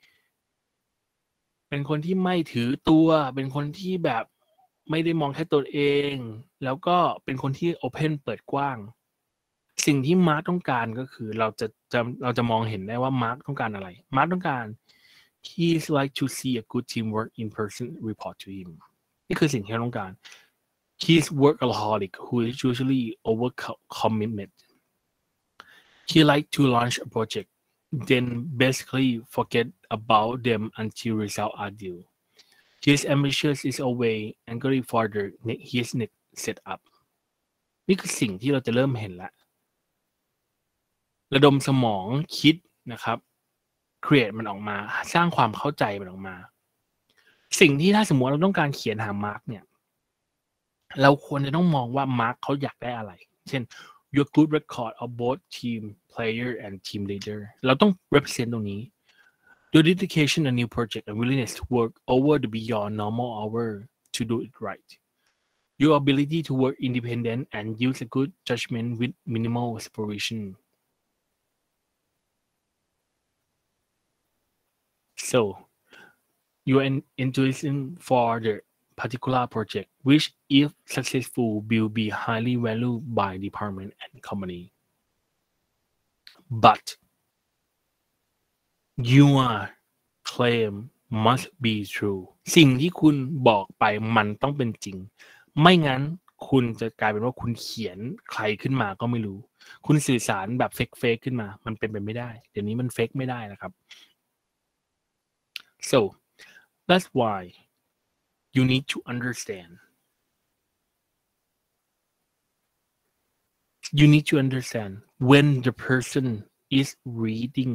เป็นคนที่ไม่ถือตัวเป็นคนที่แบบไม่ได้มองแค่ตัวเองแล้วก็เป็นคนที่โอเพนเปิดกว้างสิ่งที่มาร์กต้องการก็คือเราจะจะเราจะมองเห็นได้ว่ามาร์กต้องการอะไรมาร์กต้องการ he's like to see a good teamwork in person report to him นี่คือสิ่งที่เราต้องการ he's workaholic who is usually over commitment he like to launch a project then basically forget about them until results are due his ambitious is always angry for the his next setup นี่คือสิ่งที่เราจะเริ่มเห็นแล้วระดมสมองคิดนะครับ create มันออกมาสร้างความเข้าใจมันออกมาสิ่งที่ถ้าสมมติเราต้องการเขียนหามาร์กเนี่ยเราควรจะต้องมองว่ามาร์กเขาอยากได้อะไรเช่น your good record of both team player and team leader เราต้อง represent ตรงนี้ your dedication a new project and willingness to work over the beyond normal hour to do it right your ability to work independent and use a good judgment with minimal supervision so your enthusiasm for the particular project which if successful will be highly valued by department and company but your claim must be true สิ่งที่คุณบอกไปมันต้องเป็นจริงไม่งั้นคุณจะกลายเป็นว่าคุณเขียนใครขึ้นมาก็ไม่รู้คุณสื่อสารแบบเฟกเฟกขึ้นมามันเป็นไปไม่ได้เดี๋ยวนี้มันเฟกไม่ได้นะครับ so that's why you need to understand you need to understand when the person is reading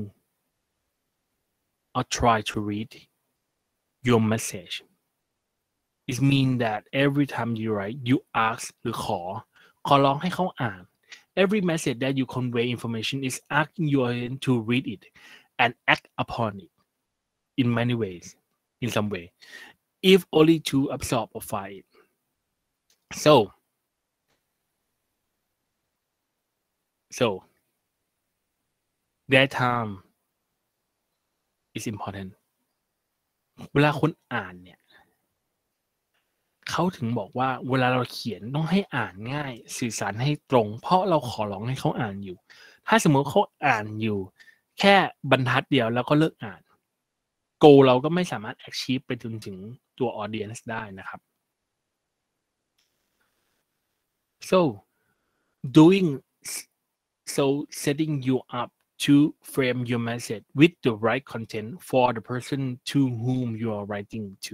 or try to read your message it means that every time you write you ask หรือขอขอร้องให้เขาอ่าน every message that you convey information is asking you to read it and act upon it in many ways in some way if only to absorb or find it so so that time is important เวลาคนอ่านเนี่ยเขาถึงบอกว่าเวลาเราเขียนต้องให้อ่านง่ายสื่อสารให้ตรงเพราะเราขอร้องให้เขาอ่านอยู่ถ้าสมมติเขาอ่านอยู่แค่บรรทัดเดียวแล้วก็เลิกอ่านโกเราก็ไม่สามารถ achieve ไปจนถึงตัว audience ได้นะครับ so doing so setting you up to frame your message with the right content for the person to whom you are writing to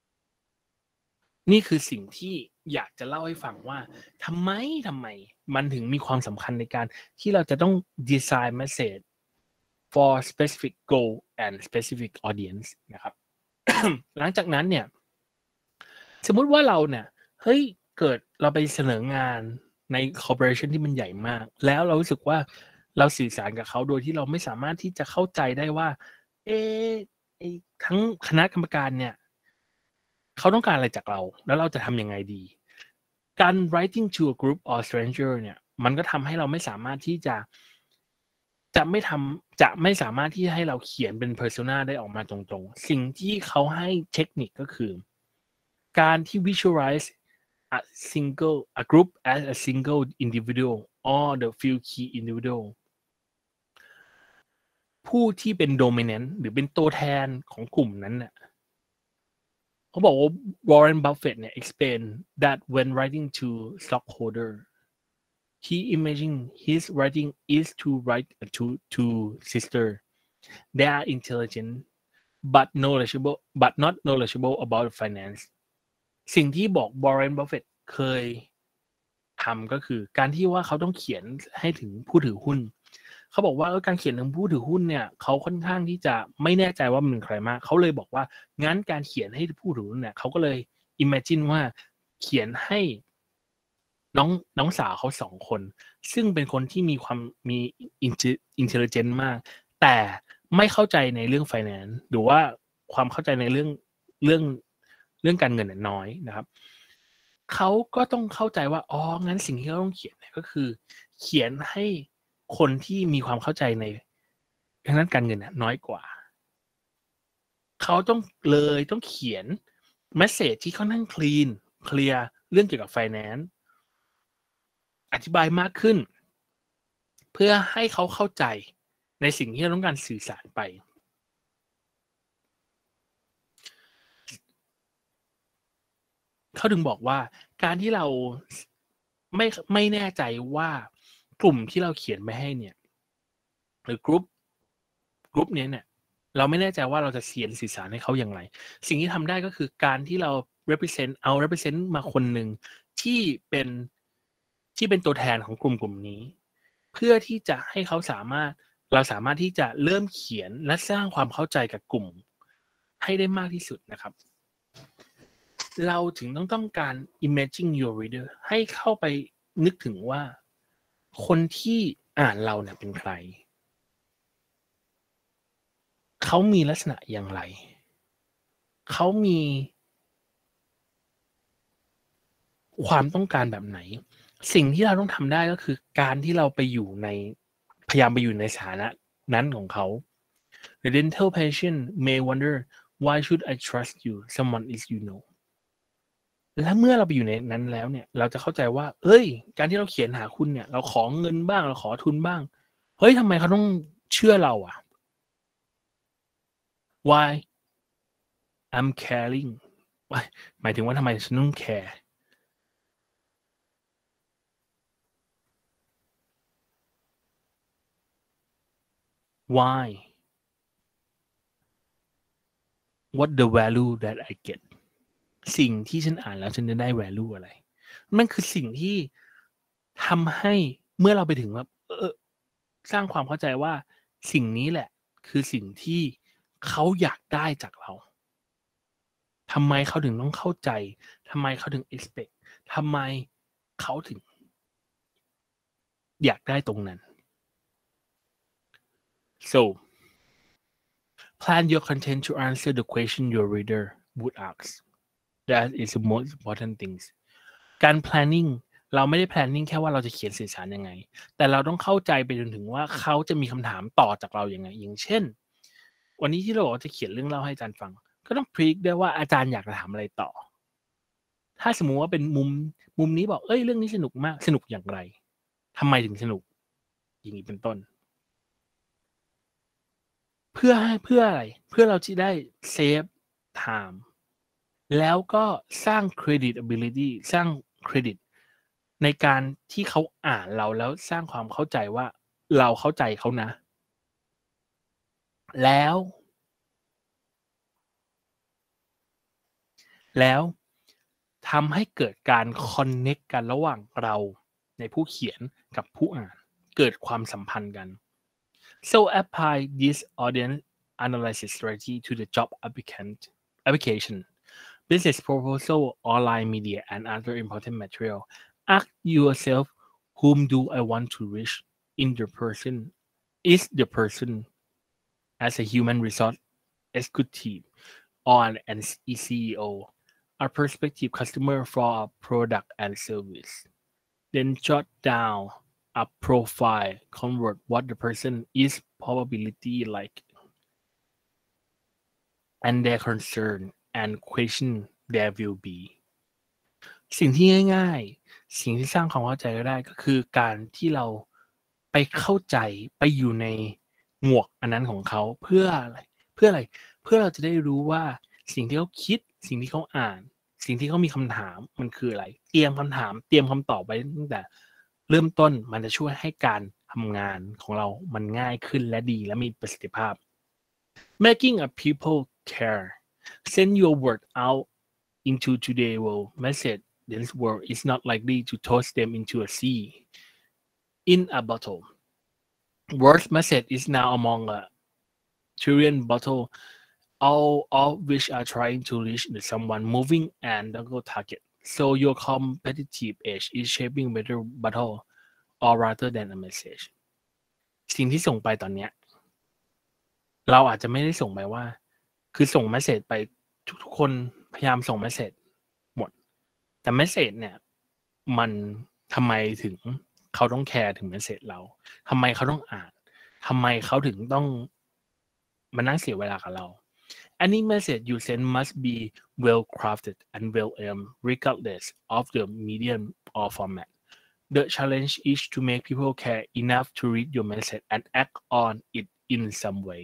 นี่คือสิ่งที่อยากจะเล่าให้ฟังว่าทำไมทำไมมันถึงมีความสำคัญในการที่เราจะต้องดีไซน์ message for specific goal and specific audience นะครับ หลังจากนั้นเนี่ยสมมุติว่าเราเนี่ยเฮ้ยเกิดเราไปเสนองานใน corporation ที่มันใหญ่มากแล้วเรารู้สึกว่าเราสื่อสารกับเขาโดยที่เราไม่สามารถที่จะเข้าใจได้ว่าเอ๊ะไอ้ทั้งคณะกรรมการเนี่ยเขาต้องการอะไรจากเราแล้วเราจะทำยังไงดีการ writing to a group or stranger เนี่ยมันก็ทำให้เราไม่สามารถที่จะจะไม่ทำจะไม่สามารถที่ให้เราเขียนเป็น persona ได้ออกมาตรงๆสิ่งที่เขาให้เทคนิคก็คือการที่ visualize a single a group as a single individual or the few key individual ผู้ที่เป็น dominant หรือเป็นตัวแทนของกลุ่มนั้นน่ะเขาบอกว่า Warren Buffett เนี่ย explain that when writing to stockholder he imagine his writing is to write to to sister they are intelligent but knowledgeable but not knowledgeable about finance สิ่งที่บอก Warren Buffett เคยทำก็คือการที่ว่าเขาต้องเขียนให้ถึงผู้ถือหุ้นเขาบอกว่าการเขียนถึงผู้ถือหุ้นเนี่ยเขาค่อนข้างที่จะไม่แน่ใจว่ามันเป็นใครมากเขาเลยบอกว่างั้นการเขียนให้ผู้ถือหุ้นเนี่ยเขาก็เลย imagine ว่าเขียนให้น้องน้องสาวเขาสองคนซึ่งเป็นคนที่มีความมี intelligent มากแต่ไม่เข้าใจในเรื่อง finance หรือว่าความเข้าใจในเรื่องเรื่องเรื่องการเงินน้อยนะครับเขาก็ต้องเข้าใจว่าอ๋องั้นสิ่งที่เขาต้องเขียนเนี่ยก็คือเขียนให้คนที่มีความเข้าใจในทางด้านการเงินน้อยกว่าเขาต้องเลยต้องเขียนเมสเสจที่ค่อนข้างคลีนเคลียร์เรื่องเกี่ยวกับ finance อธิบายมากขึ้นเพื่อให้เขาเข้าใจในสิ่งที่เราต้องการสื่อสารไปเขาถึงบอกว่าการที่เราไม่ไม่แน่ใจว่ากลุ่มที่เราเขียนไปให้เนี่ยหรือกลุ่มกลุ่มนี้เนี่ยเราไม่แน่ใจว่าเราจะเขียนสื่อสารให้เขาอย่างไรสิ่งที่ทำได้ก็คือการที่เรา represent เอา represent มาคนหนึ่งที่เป็นที่เป็นตัวแทนของกลุ่มกลุ่มนี้เพื่อที่จะให้เขาสามารถเราสามารถที่จะเริ่มเขียนและสร้างความเข้าใจกับกลุ่มให้ได้มากที่สุดนะครับเราถึงต้องต้องการ imagine your reader ให้เข้าไปนึกถึงว่าคนที่อ่านเราเนี่ยเป็นใครเขามีลักษณะอย่างไรเขามีความต้องการแบบไหนสิ่งที่เราต้องทำได้ก็คือการที่เราไปอยู่ในพยายามไปอยู่ในสถานะนั้นของเขา The dental patient may wonder why should I trust you someone is you know และเมื่อเราไปอยู่ในนั้นแล้วเนี่ยเราจะเข้าใจว่าเอ้ยการที่เราเขียนหาคุณเนี่ยเราขอเงินบ้างเราขอทุนบ้างเฮ้ยทำไมเขาต้องเชื่อเราอ่ะ why I'm caring หมายถึงว่าทำไมฉันต้องแคร์ why what the value that I get สิ่งที่ฉันอ่านแล้วฉันจะได้ value อะไรมันคือสิ่งที่ทำให้เมื่อเราไปถึงว่าเออสร้างความเข้าใจว่าสิ่งนี้แหละคือสิ่งที่เขาอยากได้จากเราทำไมเขาถึงต้องเข้าใจทำไมเขาถึง expect ทำไมเขาถึงอยากได้ตรงนั้น so plan your content to answer the question your reader would ask that is the most important things การ planning เราไม่ได้ planning แค่ว่าเราจะเขียนสื่อสารยังไงแต่เราต้องเข้าใจไปจนถึงว่าเขาจะมีคำถามต่อจากเรายังไงอย่างเช่นวันนี้ที่เราบอกจะเขียนเรื่องเล่าให้อาจารย์ฟังก็ต้องพลิกด้วยว่าอาจารย์อยากจะถามอะไรต่อถ้าสมมุติว่าเป็นมุมมุมนี้บอกเอ้ยเรื่องนี้สนุกมากสนุกอย่างไรทำไมถึงสนุกอย่างนี้เป็นต้นเพื่อให้เพื่ออะไรเพื่อเราจะได้เซฟไทม์แล้วก็สร้าง credibility สร้างเครดิตในการที่เขาอ่านเราแล้วสร้างความเข้าใจว่าเราเข้าใจเขานะแล้วแล้วทำให้เกิดการ connect กันระหว่างเราในผู้เขียนกับผู้อ่านเกิดความสัมพันธ์กัน So apply this audience analysis strategy to the job applicant application, business proposal, online media, and other important material. Ask yourself, whom do I want to reach in the person? Is the person as a human resource executive or an C E O, a prospective customer for a product and service? Then jot down a profile, convert what the person is probability like and their concern and question there will be สิ่งที่ง่ายๆสิ่งที่สร้างความเข้าใจก็ได้ก็คือการที่เราไปเข้าใจไปอยู่ในหมวกอันนั้นของเขาเพื่ออะไรเพื่ออะไรเพื่อเราจะได้รู้ว่าสิ่งที่เขาคิดสิ่งที่เขาอ่านสิ่งที่เขามีคำถามมันคืออะไรเตรียมคำถามเตรียมคำตอบไว้ตั้งแต่เริ่มต้นมันจะช่วยให้การทำงานของเรามันง่ายขึ้นและดีและมีประสิทธิภาพ Making a people care send your word out into today's world message this world is not likely to toss them into a sea in a bottle world's message is now among a trillion bottle all of which are trying to reach the someone moving and local target so your competitive edge is shaping better battle or rather than a message สิ่งที่ส่งไปตอนเนี้ยเราอาจจะไม่ได้ส่งไปว่าคือส่งเมสเสจไปทุกๆคนพยายามส่งเมสเสจหมดแต่เมสเสจเนี่ยมันทำไมถึงเขาต้องแคร์ถึงเมสเสจเราทำไมเขาต้องอ่านทำไมเขาถึงต้องมานั่งเสียเวลากับเรา Any message you send must be well crafted and well aimed regardless of the medium or format. The challenge is to make people care enough to read your message and act on it in some way.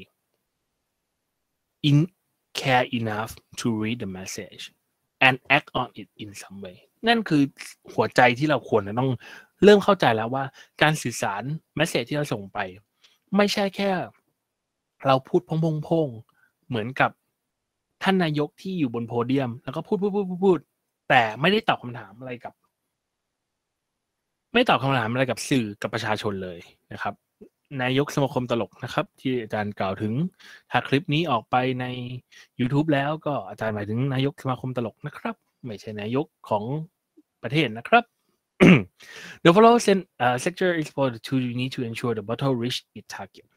In care enough to read the message and act on it in some way นั่นคือหัวใจที่เราควรจะต้องเริ่มเข้าใจแล้วว่าการสื่อสารเมสเสจที่เราส่งไปไม่ใช่แค่เราพูดพงๆๆเหมือนกับท่านนายกที่อยู่บนโพเดียมแล้วก็พูดพูดๆๆแต่ไม่ได้ตอบคำถามอะไรกับไม่ตอบคำถามอะไรกับสื่อกับประชาชนเลยนะครับนายกสมาคมตลกนะครับที่อาจารย์กล่าวถึงถ้าคลิปนี้ออกไปใน YouTube แล้วก็อาจารย์หมายถึงนายกสมาคมตลกนะครับไม่ใช่นายกของประเทศนะครับ The following uh, sector is for the two you need to ensure the bottle reach its target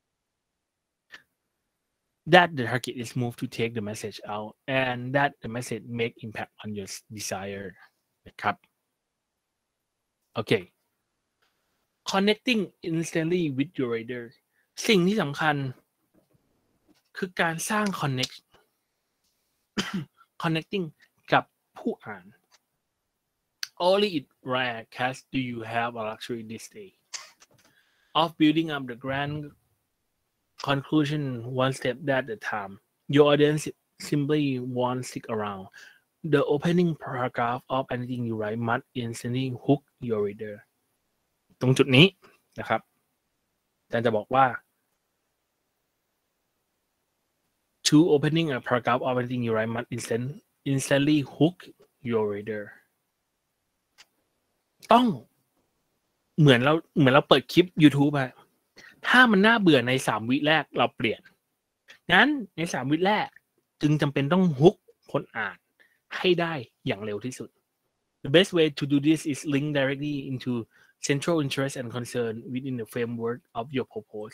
that the target is moved to take the message out and that the message make impact on your desire นะครับโอเคConnecting instantly with your reader สิ่งที่สำคัญคือการสร้าง connect connecting กับผู้อ่าน Only in rare case do you have a luxury this day of building up the grand conclusion one step at a time. Your audience simply won't stick around. The opening paragraph of anything you write must instantly hook your reader.ตรงจุดนี้นะครับอาจารย์จะบอกว่า to opening a paragraph of anything you write must instant, instantly hook your reader ต้องเหมือนเราเหมือนเราเปิดคลิป YouTube อะถ้ามันน่าเบื่อในสามวิแรกเราเปลี่ยนงั้นในสามวิแรกจึงจำเป็นต้องฮุกคนอ่านให้ได้อย่างเร็วที่สุด The best way to do this is link directly into central interest and concern within the framework of your purpose.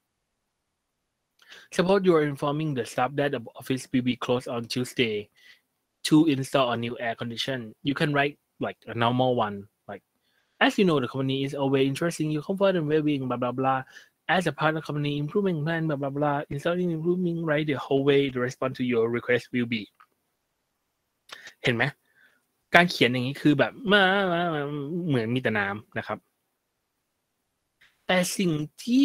Suppose you are informing the staff that the office will be closed on Tuesday to install a new air condition. You can write like a normal one, like, as you know, the company is always interested in your comfort and well-being, blah, blah, blah. As a part of the company improvement plan, blah, blah, blah. Installing improving right the whole way, the response to your request will be. เห็นไหมการเขียนอย่างนี้คือแบบมาเหมือนมีแต่น้ำนะครับแต่สิ่งที่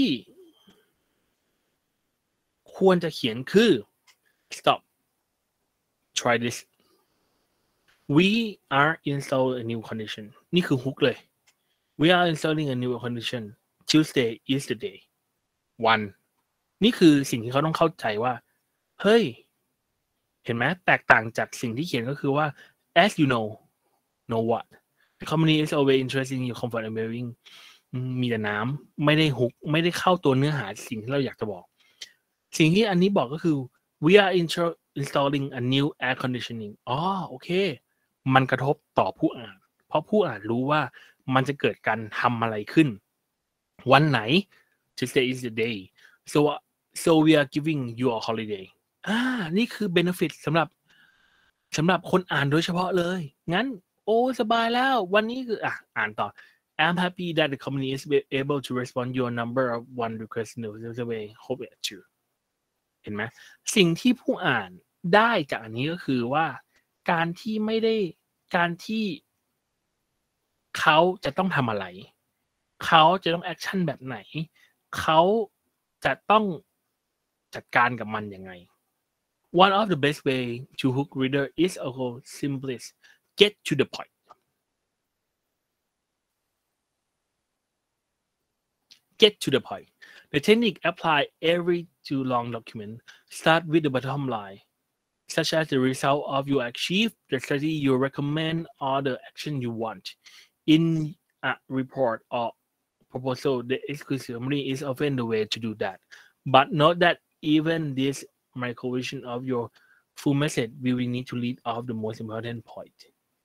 ควรจะเขียนคือ stop try this we are install a new condition นี่คือฮุกเลย we are installing a new condition Tuesday is the day one นี่คือสิ่งที่เขาต้องเข้าใจว่าเฮ้ยเห็นไหมแตกต่างจากสิ่งที่เขียนก็คือว่าas you know know what the company is always interested in your comfort and well-being มีแต่น้ำไม่ได้ฮุกไม่ได้เข้าตัวเนื้อหาสิ่งที่เราอยากจะบอกสิ่งที่อันนี้บอกก็คือ we are installing a new air conditioning อ๋อโอเคมันกระทบต่อผู้อ่านเพราะผู้อ่านรู้ว่ามันจะเกิดการทำอะไรขึ้นวันไหน Tuesday is the day so so we are giving you a holiday อ่านี่คือ benefit สำหรับสำหรับคนอ่านโดยเฉพาะเลยงั้นโอ้สบายแล้ววันนี้คืออ่ะอ่านต่อ I'm happy that the company is able to respond your number of one request in the way hope it too เห็นไหมสิ่งที่ผู้อ่านได้จากอันนี้ก็คือว่าการที่ไม่ได้การที่เขาจะต้องทำอะไรเขาจะต้องแอคชั่นแบบไหนเขาจะต้องจัดการกับมันยังไง One of the best way to hook reader is also simplest get to the point get to the point the technique apply every too long document start with the bottom line such as the result of your achieve the strategy you recommend or the action you want in a report or proposal the exclusive summary is often the way to do that but note that even this microvision of your full message we will need to lead off the most important point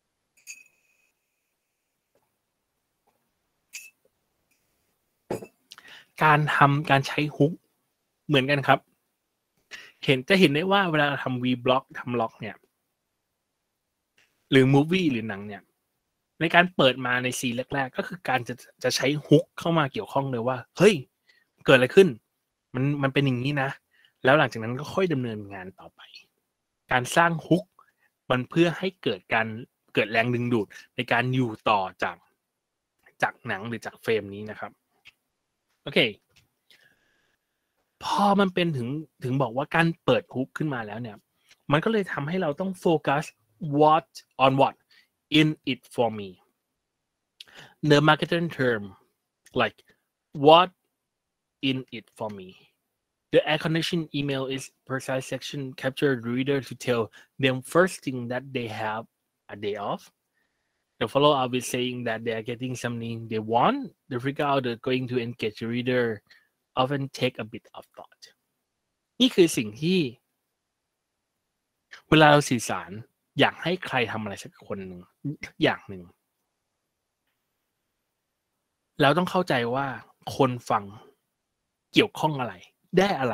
การทำการใช้ฮุกเหมือนกันครับเห็นจะเห็นได้ว่าเวลาทำ V-block ทำล็อกเนี่ยหรือ movie หรือหนังเนี่ยในการเปิดมาในซีนแรกๆก็คือการจะจะใช้ฮุกเข้ามาเกี่ยวข้องเลยว่าเฮ้ยเกิดอะไรขึ้นมันมันเป็นอย่างนี้นะแล้วหลังจากนั้นก็ค่อยดำเนินงานต่อไปการสร้างฮุกมันเพื่อให้เกิดการเกิดแรงดึงดูดในการอยู่ต่อจากจากหนังหรือจากเฟรมนี้นะครับโอเคพอมันเป็นถึงถึงบอกว่าการเปิดฮุกขึ้นมาแล้วเนี่ยมันก็เลยทำให้เราต้องโฟกัส what on what in it for me the marketing term like what in it for me the air condition email is precise section capture the reader to tell them first thing that they have a day off the follow up is saying that they are getting something they want the figure out they're going to engage the reader often take a bit of thought นี่คือสิ่งที่เวลาเราสื่อสารอยากให้ใครทำอะไรสักคนหนึ่งอย่างหนึ่งเราต้องเข้าใจว่าคนฟังเกี่ยวข้องอะไรได้อะไร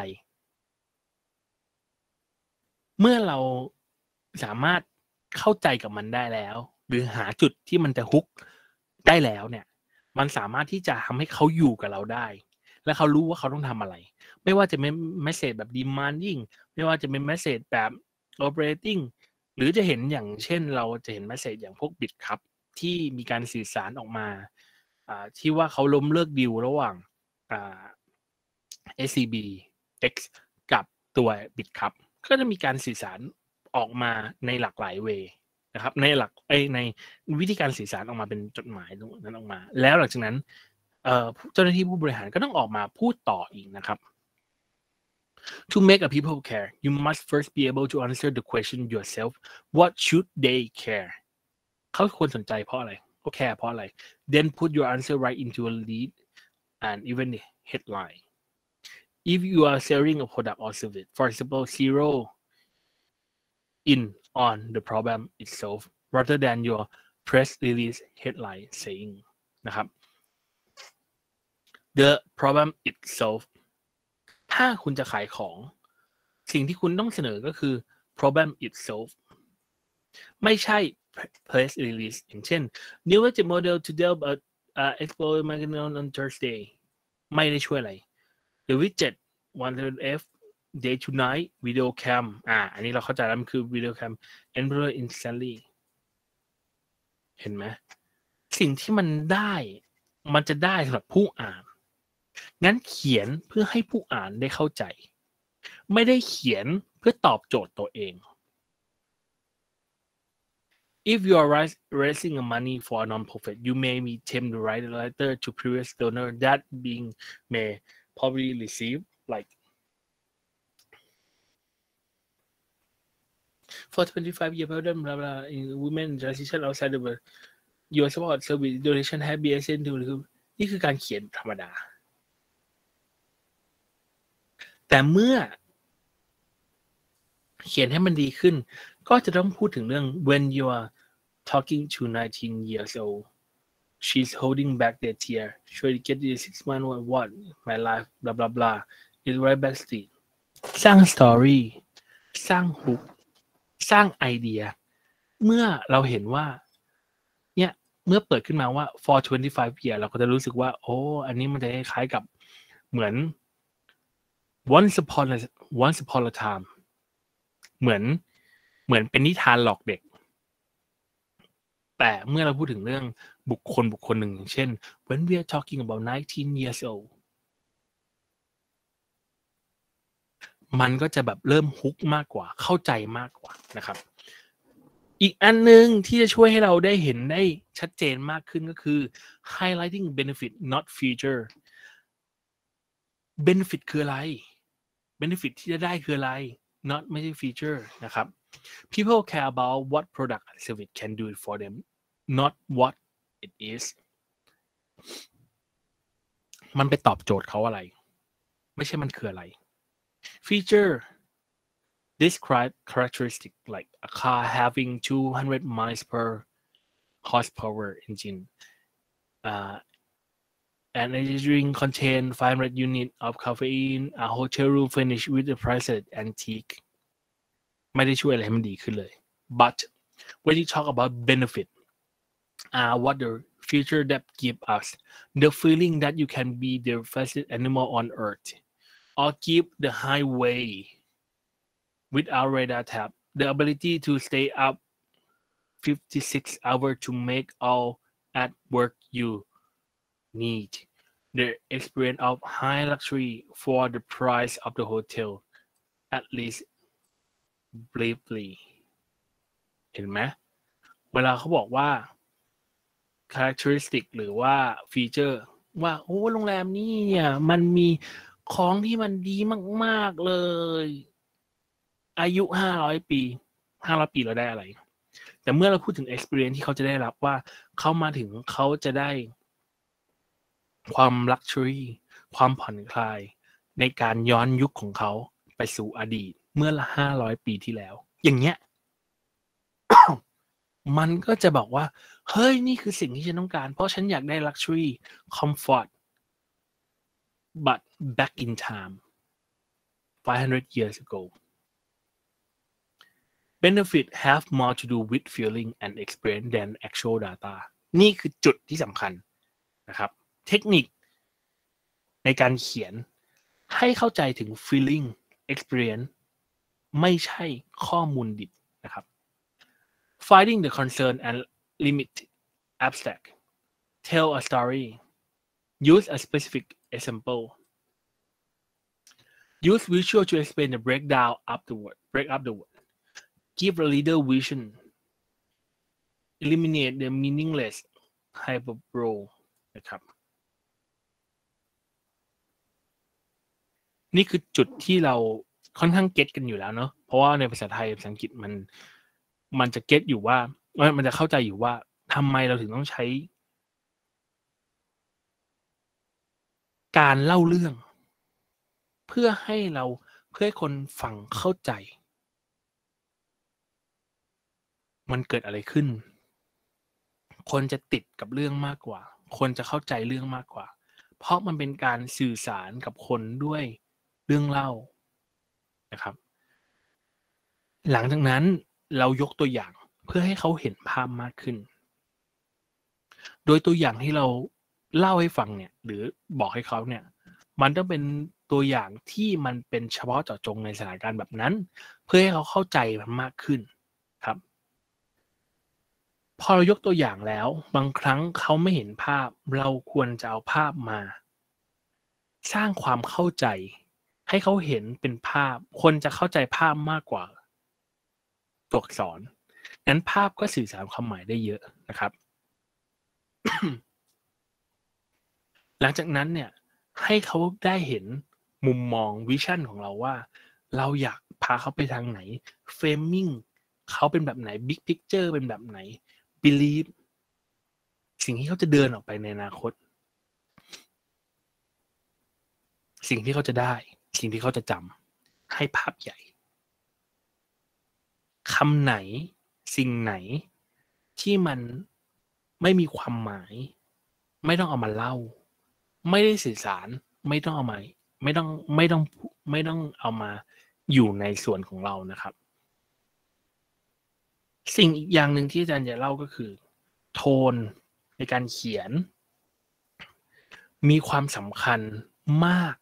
เมื่อเราสามารถเข้าใจกับมันได้แล้วหรือหาจุดที่มันจะฮุกได้แล้วเนี่ยมันสามารถที่จะทำให้เขาอยู่กับเราได้และเขารู้ว่าเขาต้องทำอะไรไม่ว่าจะเป็นเมสเสจแบบ demanding ไม่ว่าจะเป็นเมสเสจแบบ operating หรือจะเห็นอย่างเช่นเราจะเห็นเมสเสจอย่างพวกบิตครับที่มีการสื่อสารออกมาที่ว่าเขาล้มเลิกดีลระหว่าง เอส ซี บี X กับตัวบิตครับก็จะมีการสื่อสารออกมาในหลากหลายเวนะครับในหลักไอในวิธีการสื่อสารออกมาเป็นจดหมายตรงนั้นออกมาแล้วหลังจากนั้นเจ้าหน้าที่ผู้บริหารก็ต้องออกมาพูดต่ออีกนะครับ To make a people care you must first be able to answer the question yourself what should they care เขาควรสนใจเพราะอะไรก็แคร์เพราะอะไร then put your answer right into a lead and even the headline if you are selling a product or service for example zero in on the problem itself rather than your press release headline saying นะครับ the problem itself ถ้าคุณจะขายของสิ่งที่คุณต้องเสนอก็คือ problem itself ไม่ใช่ press release อย่างเช่น new widget model to develop a uh, explore market on Thursday ไม่ได้ช่วยอะไร the widget one hundred F day to night video cam อ่าอันนี้เราเข้าใจแล้วมันคือ video cam enroll instantly เห็นไหมสิ่งที่มันได้มันจะได้สำหรับผู้อ่านงั้นเขียนเพื่อให้ผู้อ่านได้เข้าใจไม่ได้เขียนเพื่อตอบโจทย์ตัวเอง If you are raising money for a non-profit you may be tempted to write a letter to previous donor that being may probably receive like for twenty-five years blah blah blah in women transition outside the world your support service donation have been sent to นี่คือการเขียนธรรมดาแต่เมื่อเขียนให้มันดีขึ้นก็จะต้องพูดถึงเรื่อง when you are talking to nineteen years old she's holding back their tear try to get you six months what what my life blah blah blah is right bestie สร้างสตอรี่สร้างฮุกสร้างไอเดียเมื่อเราเห็นว่าเนี่ยเมื่อเปิดขึ้นมาว่า for twenty-five year เราก็จะรู้สึกว่าโอ้อันนี้มันจะคล้ายกับเหมือน once upon a once upon a time เหมือนเหมือนเป็นนิทานหลอกเด็กแต่เมื่อเราพูดถึงเรื่องบุคคลบุคคลหนึ่งเช่น when we are talking about nineteen years old มันก็จะแบบเริ่มฮุกมากกว่าเข้าใจมากกว่านะครับอีกอันนึงที่จะช่วยให้เราได้เห็นได้ชัดเจนมากขึ้นก็คือ highlighting benefit not feature benefit คืออะไร benefit ที่จะได้คืออะไร not ไม่ใช่ feature นะครับ people care about what product and service can do it for them not what it is มันไปตอบโจทย์เขาอะไรไม่ใช่มันคืออะไร feature describe characteristic like a car having two hundred miles per horsepower engine uh, and energy drink contain five hundred units of caffeine a hotel room furnished with a priceless antique ไม่ได้ช่วยอะไรให้มันดีขึ้นเลย but when you talk about benefit uh, what the feature that give us the feeling that you can be the fastest animal on earth or keep the highway without radar tap the ability to stay up fifty-six hours to make all at work you need the experience of high luxury for the price of the hotel at least briefly เห็นไหมเวลาเขาบอกว่า characteristic หรือว่า feature ว่าโอ้โรงแรมนี้เนี่ยมันมีของที่มันดีมากๆเลยอายุห้าร้อยปีห้าร้อยปีเราได้อะไรแต่เมื่อเราพูดถึง experience ที่เขาจะได้รับว่าเขามาถึงเขาจะได้ความ luxury ความผ่อนคลายในการย้อนยุคของเขาไปสู่อดีตเมื่อละห้าร้อยปีที่แล้วอย่างเงี้ย มันก็จะบอกว่าเฮ้ยนี่คือสิ่งที่ฉันต้องการเพราะฉันอยากได้ luxury comfort but back in time five hundred years ago benefit have more to do with feeling and experience than actual data นี่คือจุดที่สำคัญนะครับเทคนิคในการเขียนให้เข้าใจถึง feeling experience ไม่ใช่ข้อมูลดิบนะครับ finding the concern and limit abstract tell a story use a specific example use visual to explain the breakdown of the word break up the word give a leader vision eliminate the meaningless hyperbole นะครับนี่คือจุดที่เราค่อนข้างเก็ตกันอยู่แล้วเนาะเพราะว่าในภาษาไทยภาษาอังกฤษมันมันจะเก็ตอยู่ว่ามันจะเข้าใจอยู่ว่าทำไมเราถึงต้องใช้การเล่าเรื่องเพื่อให้เราเพื่อให้คนฟังเข้าใจมันเกิดอะไรขึ้นคนจะติดกับเรื่องมากกว่าคนจะเข้าใจเรื่องมากกว่าเพราะมันเป็นการสื่อสารกับคนด้วยเรื่องเล่านะครับหลังจากนั้นเรายกตัวอย่างเพื่อให้เขาเห็นภาพมากขึ้นโดยตัวอย่างที่เราเล่าให้ฟังเนี่ยหรือบอกให้เขาเนี่ยมันต้องเป็นตัวอย่างที่มันเป็นเฉพาะเจาะจงในสถานการณ์แบบนั้นเพื่อให้เขาเข้าใจมันมากขึ้นครับพอเรายกตัวอย่างแล้วบางครั้งเขาไม่เห็นภาพเราควรจะเอาภาพมาสร้างความเข้าใจให้เขาเห็นเป็นภาพคนจะเข้าใจภาพมากกว่าตัวอักษรงั้นภาพก็สื่อสารความหมายได้เยอะนะครับ หลังจากนั้นเนี่ยให้เขาได้เห็นมุมมองวิชั่นของเราว่าเราอยากพาเขาไปทางไหนเฟรมมิ่งเขาเป็นแบบไหนบิ๊กพิกเจอร์เป็นแบบไหน believe สิ่งที่เขาจะเดินออกไปในอนาคตสิ่งที่เขาจะได้สิ่งที่เขาจะจำให้ภาพใหญ่คำไหนสิ่งไหนที่มันไม่มีความหมายไม่ต้องเอามาเล่าไม่ได้สื่อสารไม่ต้องเอามาไม่ต้องไม่ต้องไม่ต้องเอามาอยู่ในส่วนของเรานะครับสิ่งอีกอย่างหนึ่งที่อาจารย์จะเล่าก็คือโทนในการเขียนมีความสำคัญมาก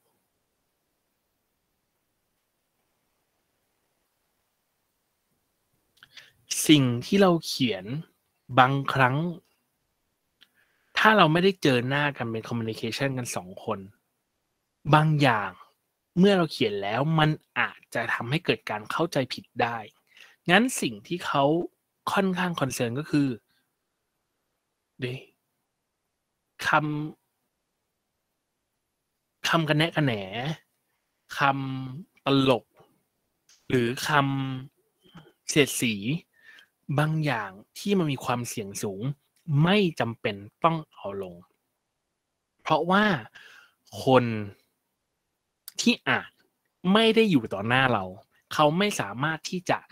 สิ่งที่เราเขียนบางครั้งถ้าเราไม่ได้เจอหน้ากันเป็นคอมมิวนิเคชันกันสองคนบางอย่างเมื่อเราเขียนแล้วมันอาจจะทำให้เกิดการเข้าใจผิดได้งั้นสิ่งที่เขาค่อนข้างคอนเซิร์นก็คือเดคำคำกระแนะกระแหนคำตลกหรือคำเสียดสีบางอย่างที่มันมีความเสี่ยงสูงไม่จำเป็นต้องเอาลงเพราะว่าคนที่อ่านไม่ได้อยู่ต่อหน้าเราเขาไม่สามารถที่จะ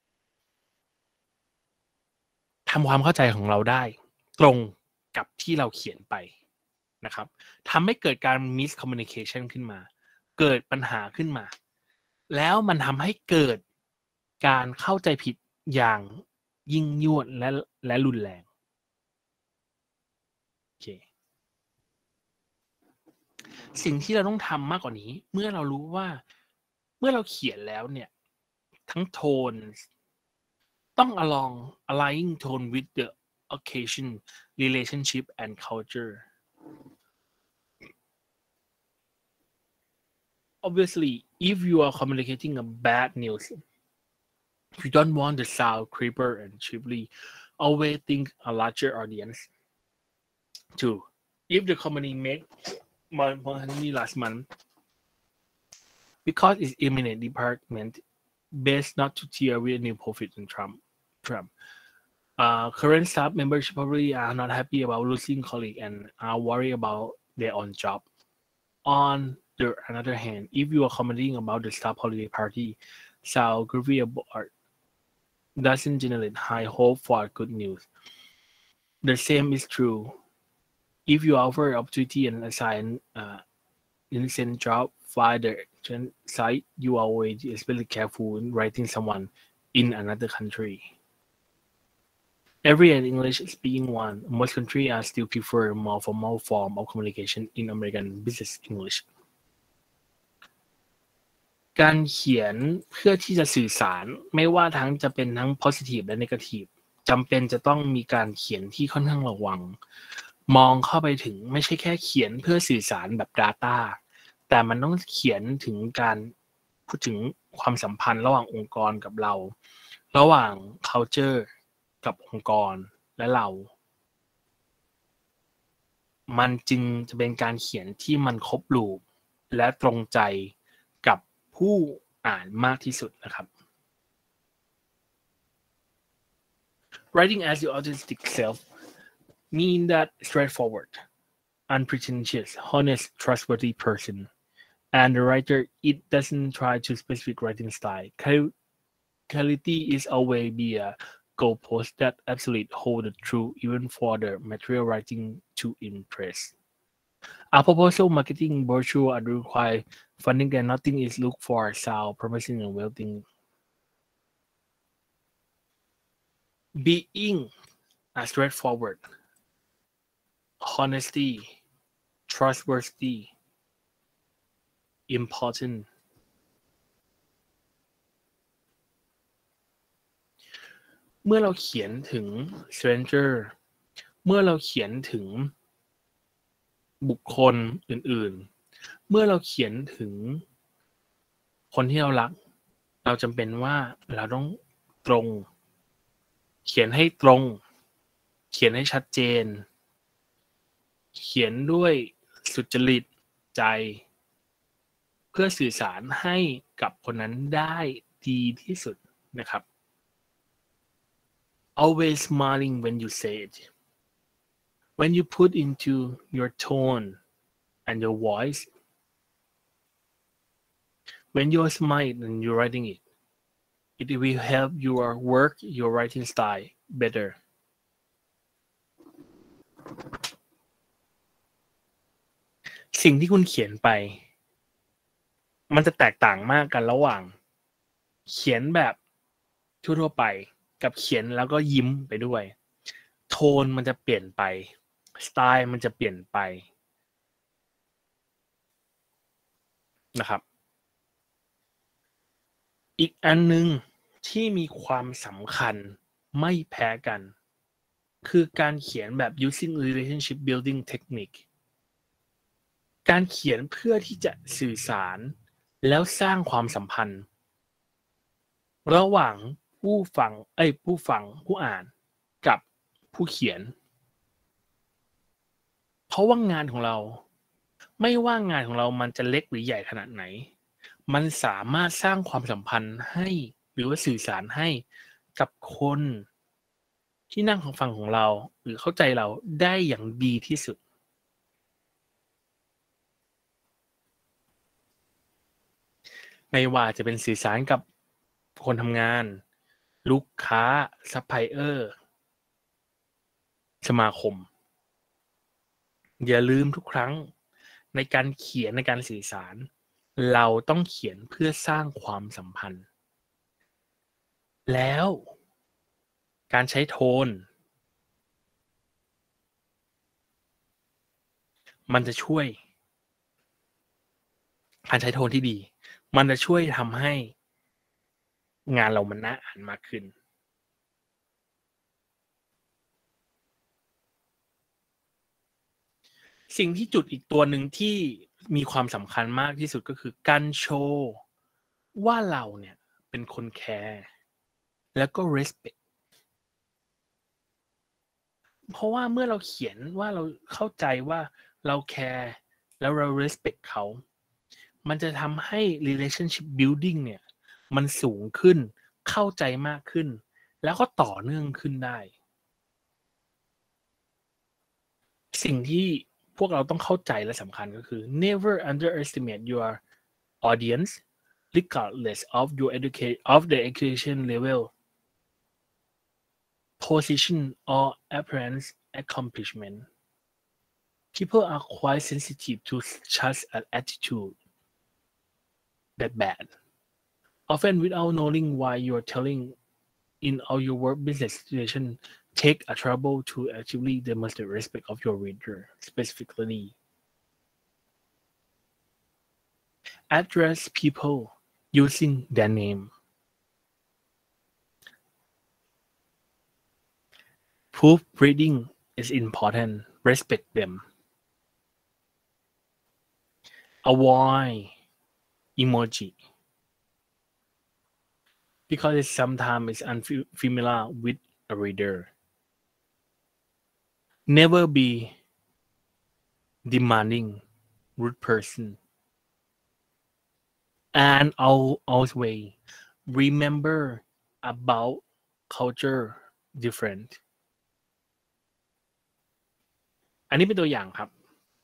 ทำความเข้าใจของเราได้ตรงกับที่เราเขียนไปนะครับทำให้เกิดการ miscommunication ขึ้นมาเกิดปัญหาขึ้นมาแล้วมันทำให้เกิดการเข้าใจผิดอย่างยิ่งยวดและและรุนแรงโอเคสิ่งที่เราต้องทำมากกว่านี้เมื่อเรารู้ว่าเมื่อเราเขียนแล้วเนี่ยทั้งโทนต้อง along aligning tone with the occasion relationship and culture obviously if you are communicating a bad news you don't want to sound creeper and cheaply always think a larger audience two if the company make money last month because its imminent department best not to tear with new profit in Trump Trump uh, current staff members probably are not happy about losing colleagues and are worried about their own job on the other hand if you are commenting about the staff holiday party sound groovy about doesn't generate high hope for good news. The same is true if you offer opportunity and assign uh, innocent job via the site. You are always especially careful in writing someone in another country. Every an English-speaking one, most countries are still prefer a more formal form of communication in American business English. การเขียนเพื่อที่จะสื่อสารไม่ว่าทั้งจะเป็นทั้ง positive และ negative จำเป็นจะต้องมีการเขียนที่ค่อนข้างระวังมองเข้าไปถึงไม่ใช่แค่เขียนเพื่อสื่อสารแบบ data แต่มันต้องเขียนถึงการพูดถึงความสัมพันธ์ระหว่างองค์กรกับเราระหว่าง culture กับองค์กรและเรามันจึงจะเป็นการเขียนที่มันครบรูปและตรงใจกับผู้อ่านมากที่สุดนะครับ Writing as your authentic self mean that straightforward, unpretentious, honest, trustworthy person, and the writer it doesn't try to specific writing style. Clarity is always be a goalpost that absolutely hold the truth even for the material writing to impress. A proposal marketing brochure are require funding and nothing is looked for sound promising and wealthy. Being a straightforward, honesty, trustworthy, important. เมื่อเราเขียนถึง stranger เมื่อเราเขียนถึงบุคคลอื่นๆเมื่อเราเขียนถึงคนที่เรารักเราจำเป็นว่าเราต้องตรงเขียนให้ตรงเขียนให้ชัดเจนเขียนด้วยสุจริตใจเพื่อสื่อสารให้กับคนนั้นได้ดีที่สุดนะครับ Always smiling when you say it. When you put into your tone and your voice, when you're smart and you're writing it it will help your work your writing style better สิ่งที่คุณเขียนไปมันจะแตกต่างมากกันระหว่างเขียนแบบทั่วๆไปกับเขียนแล้วก็ยิ้มไปด้วยโทนมันจะเปลี่ยนไปสไตล์มันจะเปลี่ยนไปนะครับอีกอันนึงที่มีความสำคัญไม่แพ้กันคือการเขียนแบบ using relationship building technique การเขียนเพื่อที่จะสื่อสารแล้วสร้างความสัมพันธ์ระหว่างผู้ฟังเอ้ยผู้ฟังผู้อ่านกับผู้เขียนเพราะว่างานของเราไม่ว่างานของเรามันจะเล็กหรือใหญ่ขนาดไหนมันสามารถสร้างความสัมพันธ์ให้หรือว่าสื่อสารให้กับคนที่นั่งของฟังของเราหรือเข้าใจเราได้อย่างดีที่สุดไม่ว่าจะเป็นสื่อสารกับคนทำงานลูกค้าซัพพลายเออร์สมาคมอย่าลืมทุกครั้งในการเขียนในการสื่อสารเราต้องเขียนเพื่อสร้างความสัมพันธ์แล้วการใช้โทนมันจะช่วยการใช้โทนที่ดีมันจะช่วยทำให้งานเรามันน่าอ่านมากขึ้นสิ่งที่จุดอีกตัวหนึ่งที่มีความสำคัญมากที่สุดก็คือการโชว์ว่าเราเนี่ยเป็นคนแคร์แล้วก็ respect เพราะว่าเมื่อเราเขียนว่าเราเข้าใจว่าเราแคร์แล้วเรา respect เขามันจะทำให้ relationship building เนี่ยมันสูงขึ้นเข้าใจมากขึ้นแล้วก็ต่อเนื่องขึ้นได้สิ่งที่พวกเราต้องเข้าใจและสำคัญก็คือ never underestimate your audience regardless of your education of the education level position or appearance accomplishment people are quite sensitive to such an attitude that bad often without knowing why you're telling in all your work business situation take a trouble to actively demonstrate respect of your reader specifically address people using their name proofreading is important respect them avoid emoji because it sometimes is unfamiliar with a reader never be demanding rude person and always remember about culture different อันนี้เป็นตัวอย่างครับ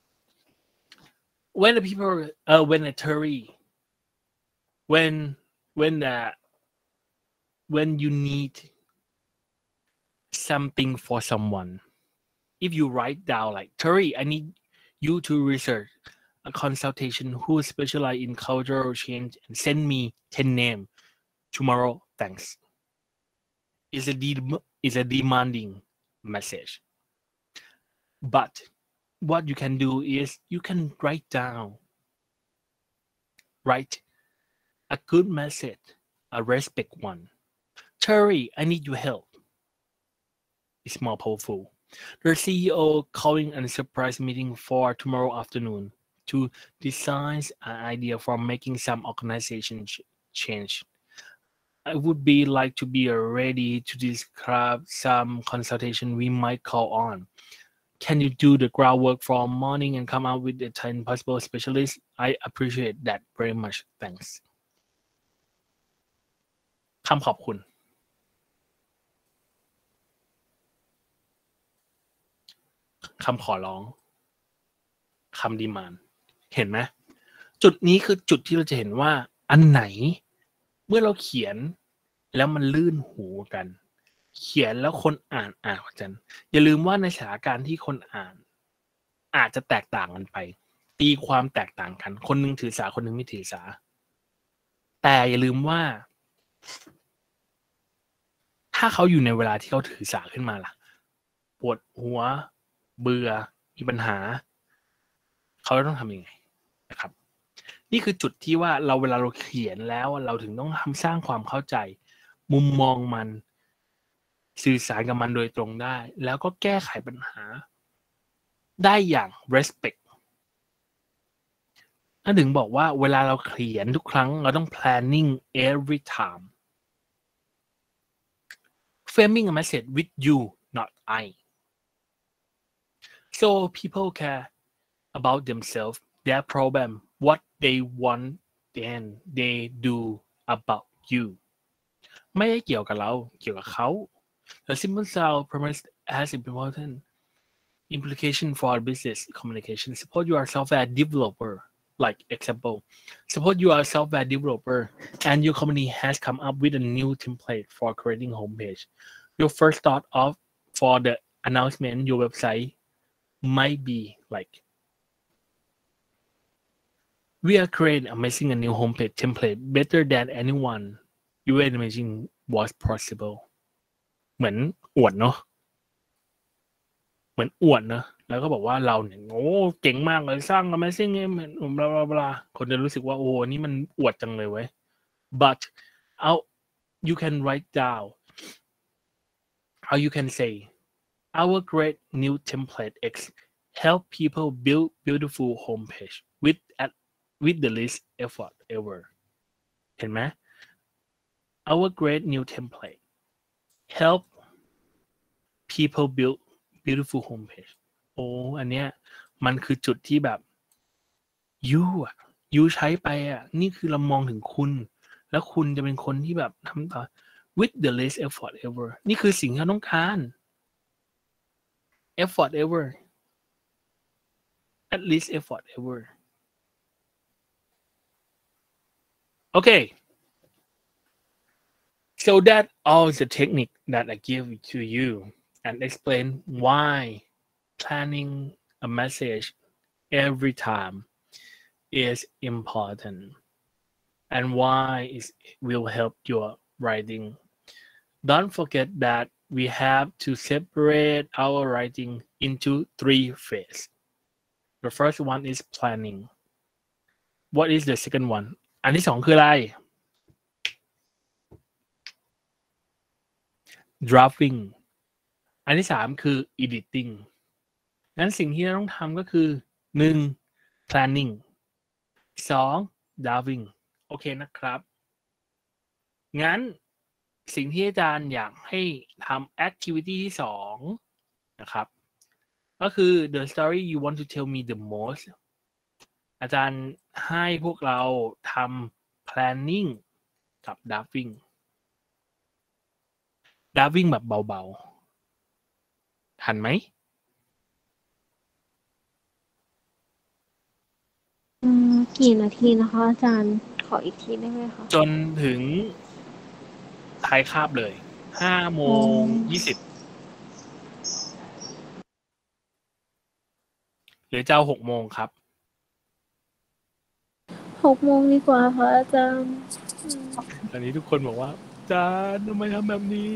when the people uh, when the Terry when when the when you need something for someone if you write down like Terry I need you to research a consultation who specialize in cultural change and send me ten names tomorrow thanks is a de- is a demanding message but what you can do is you can write down write a good message a respect one Terry I need your help it's more powerful the C E O calling a surprise meeting for tomorrow afternoon to design an idea for making some organization ch- change. I would be like to be ready to describe some consultation we might call on. Can you do the groundwork from morning and come out with the ten possible specialists? I appreciate that very much. Thanks. คำขอบคุณคำขอร้องคำดีมานด์เห็นไหมจุดนี้คือจุดที่เราจะเห็นว่าอันไหนเมื่อเราเขียนแล้วมันลื่นหูกันเขียนแล้วคนอ่านอ่านกันอย่าลืมว่าในสถานการณ์ที่คนอ่านอาจจะแตกต่างกันไปตีความแตกต่างกันคนนึงถือสาคนนึงไม่ถือสาแต่อย่าลืมว่าถ้าเขาอยู่ในเวลาที่เขาถือสาขึ้นมาล่ะปวดหัวเบื่อมีปัญหาเขาต้องทำยังไงนะครับนี่คือจุดที่ว่าเราเวลาเราเขียนแล้วเราถึงต้องทำสร้างความเข้าใจมุมมองมันสื่อสารกับมันโดยตรงได้แล้วก็แก้ไขปัญหาได้อย่าง respect นั่นถึงบอกว่าเวลาเราเขียนทุกครั้งเราต้อง planning every time framing a message with you not I so people care about themselves their problem what they want then they do about you ไม่ได้เกี่ยวกับเราเกี่ยวกับเขา The simple sound premise has important implication for business communication. Suppose you are a software developer, like example. Suppose you are a software developer and your company has come up with a new template for creating homepage. Your first thought of for the announcement your website might be like, we are creating amazing a new homepage template better than anyone you were imagining was possible. เหมือนอวดเนาะเหมือนอวดเนอะแล้วก็บอกว่าเราเนี่ยโอ้เก่งมากเลยสร้าง Amazing เนี่ยเหมือนบลาบลาบลาคนจะรู้สึกว่าโอ้นี่มันอวดจังเลยเว้ย but how you can write down how you can say our great new template X help people build beautiful homepage with at with the least effort ever เห็นไหม our great new template help people build beautiful homepage โอ้อันเนี้ยมันคือจุดที่แบบยูอ่ะยูใช้ไปอ่ะนี่คือเรามองถึงคุณแล้วคุณจะเป็นคนที่แบบทำต่อ with the least effort ever นี่คือสิ่งที่เราต้องการ effort ever at least effort ever okay so that all the technique that I give to you and explain why planning a message every time is important and why it will help your writing. Don't forget that we have to separate our writing into three phases. The first one is planning. What is the second one? อันที่สองคืออะไร Drafting อันที่สามคือ editing งั้นสิ่งที่เราต้องทำก็คือหนึ่ง planning สอง drafting โอเคนะครับงั้นสิ่งที่อาจารย์อยากให้ทำ activity ที่สองนะครับก็คือ the story you want to tell me the most อาจารย์ให้พวกเราทำ planning กับ drafting drafting แบบเบาๆทันไหมอืมกี่นาทีนะคะอาจารย์ขออีกทีได้ไหมคะจนถึงท้ายคาบเลยห้าโมงยี่สิบหรือจะเอาหกโมงครับหกโมงดีกว่าค่ะอาจารย์ตอนนี้ทุกคนบอกว่าอาจารย์ทำไมทำแบบนี้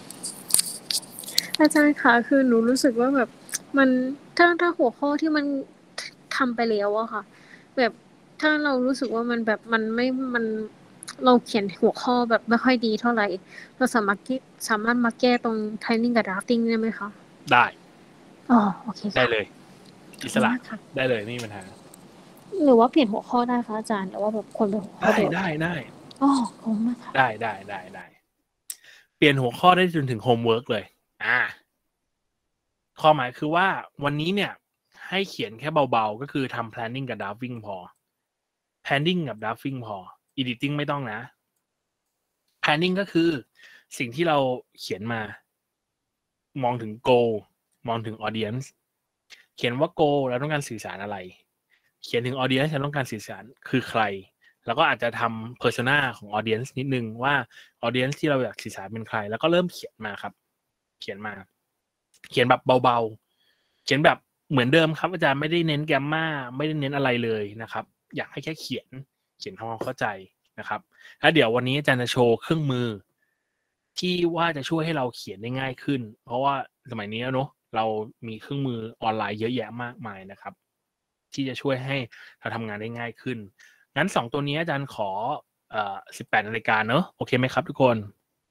อาจารย์คะคือหนูรู้สึกว่าแบบมันถ้าถ้าหัวข้อที่มันทำไปแล้วอะค่ะแบบถ้าเรารู้สึกว่ามันแบบมันไม่มันเราเขียนหัวข้อแบบไม่ค่อยดีเท่าไหร่เราสามารถสามารถมาแก้ตรง training กับ drafting ได้ไหมคะได้อ๋อโอเคค่ะได้เลยอิสระได้เลยไม่มีปัญหาหรือว่าเปลี่ยนหัวข้อได้คะอาจารย์หรือว่าแบบคนเป็นหัวข้อเดียวได้ได้อ๋อขอบคุณมากค่ะได้ได้ได้ได้เปลี่ยนหัวข้อได้จนถึงโฮมเวิร์กเลยอ่าข้อหมายคือว่าวันนี้เนี่ยให้เขียนแค่เบาๆก็คือทำ planning กับ drafting พอ planning กับ drafting พอ editing ไม่ต้องนะ planning ก็คือสิ่งที่เราเขียนมามองถึง goal มองถึง audience เขียนว่า goal เราต้องการสื่อสารอะไรเขียนถึง audience เราต้องการสื่อสารคือใครแล้วก็อาจจะทำ persona ของ audience นิดนึงว่า audience ที่เราอยากสื่อสารเป็นใครแล้วก็เริ่มเขียนมาครับเขียนมาเขียนแบบเบาๆเขียนแบบเหมือนเดิมครับอาจารย์ไม่ได้เน้นแกมมาไม่ได้เน้นอะไรเลยนะครับอยากให้แค่เขียนเขียนทำความเข้าใจนะครับแล้วเดี๋ยววันนี้อาจารย์จะโชว์เครื่องมือที่ว่าจะช่วยให้เราเขียนได้ง่ายขึ้นเพราะว่าสมัยนี้เนอะเรามีเครื่องมือออนไลน์เยอะแยะมากมายนะครับที่จะช่วยให้เราทำงานได้ง่ายขึ้นงั้นสองตัวนี้อาจารย์ขอเอ่อสิบแปดนาฬิกาเนอะโอเคไหมครับทุกคน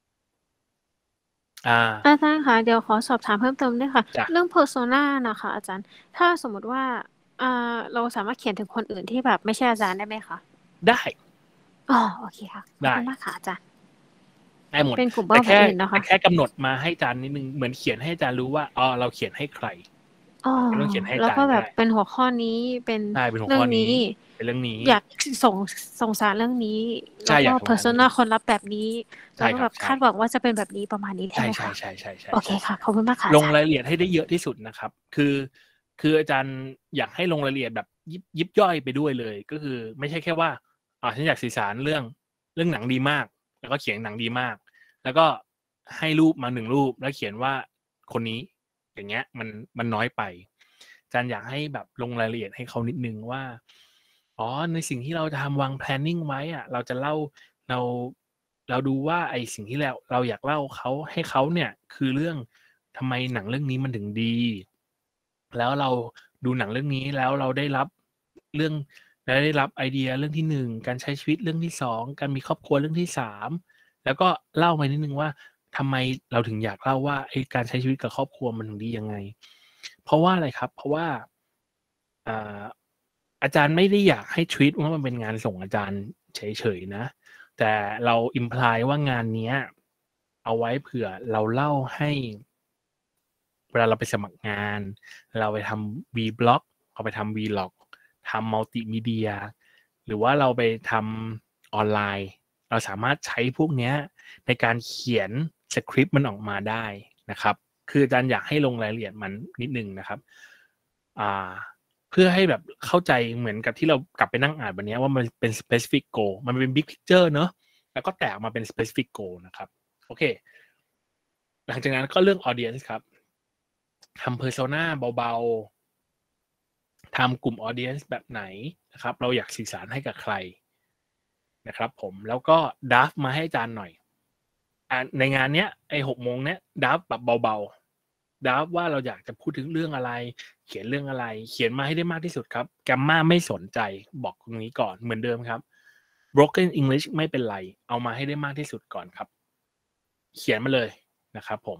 อ่าอาจารย์คะเดี๋ยวขอสอบถามเพิ่มเติมด้วยค่ะจ้ะเรื่อง persona นะคะอาจารย์ถ้าสมมติว่าอ่าเราสามารถเขียนถึงคนอื่นที่แบบไม่ใช่อาจารย์ได้ไหมคะได้อ๋อโอเคค่ะขอบได้คุณมากค่ะอาจารย์ได้หมดเป็นกลุ่มแต่เป้าหมายแค่อื่นนะคะแต่แค่กำหนดมาให้อาจารย์นิดนึงเหมือนเขียนให้อาจารย์รู้ว่าอ๋อเราเขียนให้ใครอ๋อไม่ต้องเขียนให้อาแล้วจารก็ย์แบได้บเป็นหัวข้อนี้เป็นใช่เป็นหัวเรื่ข้ออง นี้นี้เป็นเรื่องนี้อยากส่งส่งสารเรื่องนี้ใช่แล้วอยาก็กส่งสารเรื่อง persona นี้คนรับแบบนี้ใช่แล้วก็คแบรับบ ใช่คาดหวังว่าจะเป็นแบบนี้ประมาณนี้ใช่ใช่ไหมใช่คะใช่ใช่ใช่โอเคใช่ค่ะขอบคุณมากค่ะลอาง จารย์รายละเอียดให้ได้เยอะที่สุดนะครับ คือ คืออาจารย์อยากให้ลงรายละเอียดแบบยิบยิบย่อยไปด้วยเลย ก็คือไม่ใช่แค่ว่าอ่าฉันอยากสื่อสารเรื่องเรื่องหนังดีมาก แล้วก็เขียนหนังดีมาก แล้วก็ให้รูปมาหนึ่งรูปแล้วเขียนว่าคนนี้ อย่างเงี้ยมันมันน้อยไปอาจารย์อยากให้แบบลงรายละเอียดให้เขานิดนึงว่าอ๋อในสิ่งที่เราจะทำวาง planning ไว้อะเราจะเล่าเราเราดูว่าไอสิ่งที่เราเราอยากเล่าเขาให้เขาเนี่ยคือเรื่องทำไมหนังเรื่องนี้มันถึงดี แล้วเราดูหนังเรื่องนี้แล้วเราได้รับเรื่องได้รับไอเดียเรื่องที่หนึ่งการใช้ชีวิตเรื่องที่สองการมีครอบครัวเรื่องที่สามแล้วก็เล่าไปนิดนึงว่าทำไมเราถึงอยากเล่าว่าไอ้การใช้ชีวิตกับครอบครัวมันถึงดียังไง เพราะว่าอะไรครับ เพราะว่าอ่าอาจารย์ไม่ได้อยากให้ treat ว่ามันเป็นงานส่งอาจารย์เฉยๆนะ แต่เรา imply ว่างานเนี้ยเอาไว้เผื่อเราเล่าให้เวลาเราไปสมัครงาน เราไปทำ V-blog เราไปทำ Vlog ทำมัลติมีเดียหรือว่าเราไปทำออนไลน์ เราสามารถใช้พวกนี้ในการเขียนสคริปต์มันออกมาได้นะครับ คืออาจารย์อยากให้ลงรายละเอียดมันนิดนึงนะครับอ่าเพื่อให้แบบเข้าใจเหมือนกับที่เรากลับไปนั่งอ่านวันนี้ว่ามันเป็น specific goal มันเป็น big picture เนอะแล้วก็แตกมาเป็น specific goal นะครับโอเคหลังจากนั้นก็เรื่อง audience ครับทำ persona เบาๆทำกลุ่ม audience แบบไหนนะครับเราอยากสื่อสารให้กับใครนะครับผมแล้วก็ดัฟมาให้อาจารย์หน่อยอ่าในงานเนี้ยไอ้หกโมงเนี้ยดัฟแบบเบาๆดัฟว่าเราอยากจะพูดถึงเรื่องอะไรเขียนเรื่องอะไรเขียนมาให้ได้มากที่สุดครับแกมมาไม่สนใจบอกตรงนี้ก่อนเหมือนเดิมครับ broken English ไม่เป็นไรเอามาให้ได้มากที่สุดก่อนครับเขียนมาเลยนะครับผม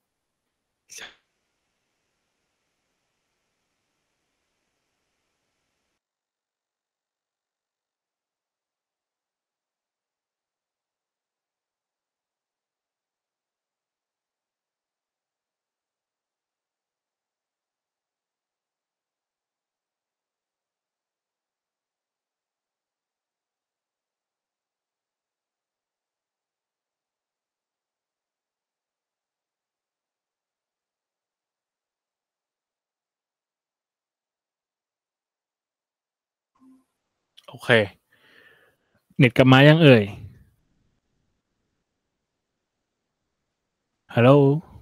โอเคเน็ตกลับมายังเอ่ยฮัลโหล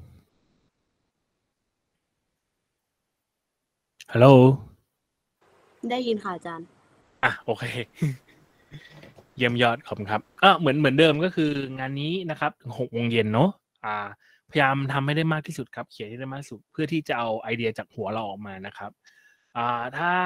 ฮัลโหลได้ยินค่ะอาจารย์อ่ะโอเคเยี่ยมยอดขอบคุณครับอ่ะเหมือนเหมือนเดิมก็คืองานนี้นะครับถึงหกโมงเย็นเนาะอ่าพยายามทำให้ได้มากที่สุดครับเขียนให้ได้มากที่สุดเพื่อที่จะเอาไอเดียจากหัวเราออกมานะครับอ่าถ้า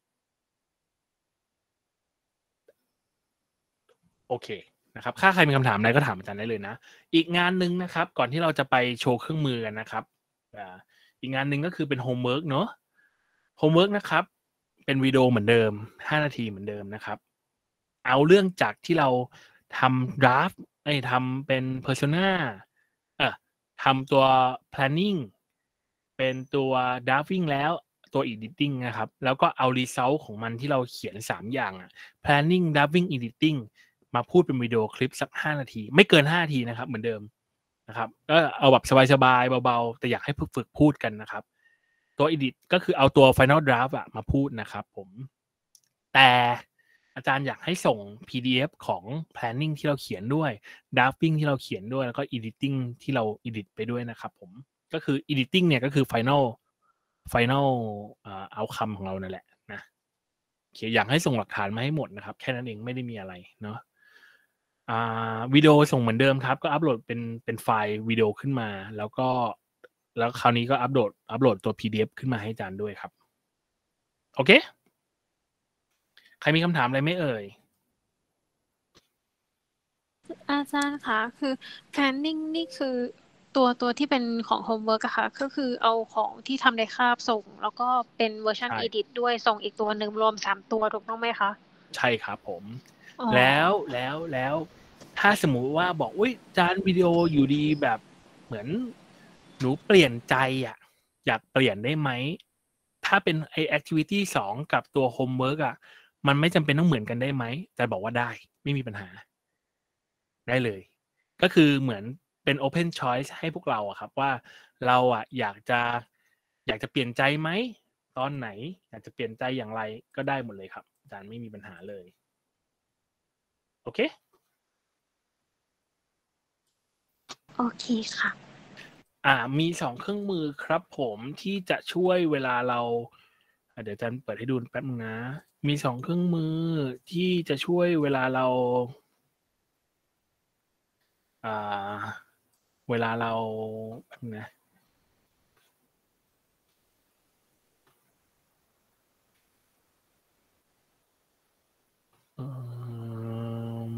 โอเคนะครับถ้าใครมีคำถามอะไรก็ถามอาจารย์ได้เลยนะอีกงานหนึ่งนะครับก่อนที่เราจะไปโชว์เครื่องมือกันนะครับอ่าอีกงานหนึ่งก็คือเป็นโฮมเวิร์กเนาะโฮมเวิร์กนะครับเป็นวิดีโอเหมือนเดิมห้านาทีเหมือนเดิมนะครับเอาเรื่องจากที่เราทำ draft ไอ้ทำเป็น persona เอ่อทำตัว planning เป็นตัว drafting แล้วตัว editing นะครับแล้วก็เอา result ของมันที่เราเขียนสามอย่างอะ planning drafting editing มาพูดเป็นวิดีโอคลิปสักห้านาทีไม่เกินห้านาทีนะครับเหมือนเดิมนะครับก็เอาแบบสบายๆเบาๆแต่อยากให้ฝึกพูดกันนะครับตัว edit ก็คือเอาตัว final draft อะมาพูดนะครับผมแต่อาจารย์อยากให้ส่ง พี ดี เอฟ ของ planning ที่เราเขียนด้วย drafting ที่เราเขียนด้วยแล้วก็ editing ที่เรา edit ไปด้วยนะครับผมก็คือ editing เนี่ยก็คือ final final อ่า outcome ของเรานั่นแหละนะโอเคอยากให้ส่งหลักฐานมาให้หมดนะครับแค่นั้นเองไม่ได้มีอะไรเนาะอ่าวิดีโอส่งเหมือนเดิมครับก็อัปโหลดเป็นเป็นไฟล์วิดีโอขึ้นมาแล้วก็แล้วคราวนี้ก็อัปโหลดอัปโหลดตัว พี ดี เอฟ ขึ้นมาให้อาจารย์ด้วยครับโอเคใครมีคำถามอะไรไหมเอ่ยอาจารย์คะคือ planning นี่คือตัวตัวที่เป็นของ homework อะค่ะก็คือเอาของที่ทำในคาบส่งแล้วก็เป็นเวอร์ชันใช่ edit ด้วยส่งอีกตัวหนึ่งรวมสามตัวถูกต้องไหมคะใช่ครับผมอ๋อแล้วแล้วแล้วถ้าสมมุติว่าบอกอุ้ยจานวิดีโออยู่ดีแบบเหมือนหนูเปลี่ยนใจอ่ะอยากเปลี่ยนได้ไหมถ้าเป็นไอ activity สองกับตัว homework อ่ะมันไม่จำเป็นต้องเหมือนกันได้ไหมแต่บอกว่าได้ไม่มีปัญหาได้เลยก็คือเหมือนเป็น open choice ให้พวกเราอะครับว่าเราอ่ะอยากจะอยากจะเปลี่ยนใจไหมตอนไหนอยากจะเปลี่ยนใจอย่างไรก็ได้หมดเลยครับอาจารย์ไม่มีปัญหาเลยโอเคโอเคค่ะอ่ามีสองเครื่องมือครับผมที่จะช่วยเวลาเราอ่ะเดี๋ยวอาจารย์เปิดให้ดูแป๊บนึงนะมีสองเครื่องมือที่จะช่วยเวลาเราอ่าเวลาเราแป๊บนึงนะเอิ่ม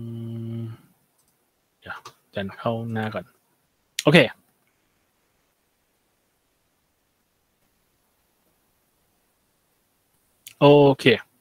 เดี๋ยวอาจารย์เข้าหน้าก่อนโอเคโอเค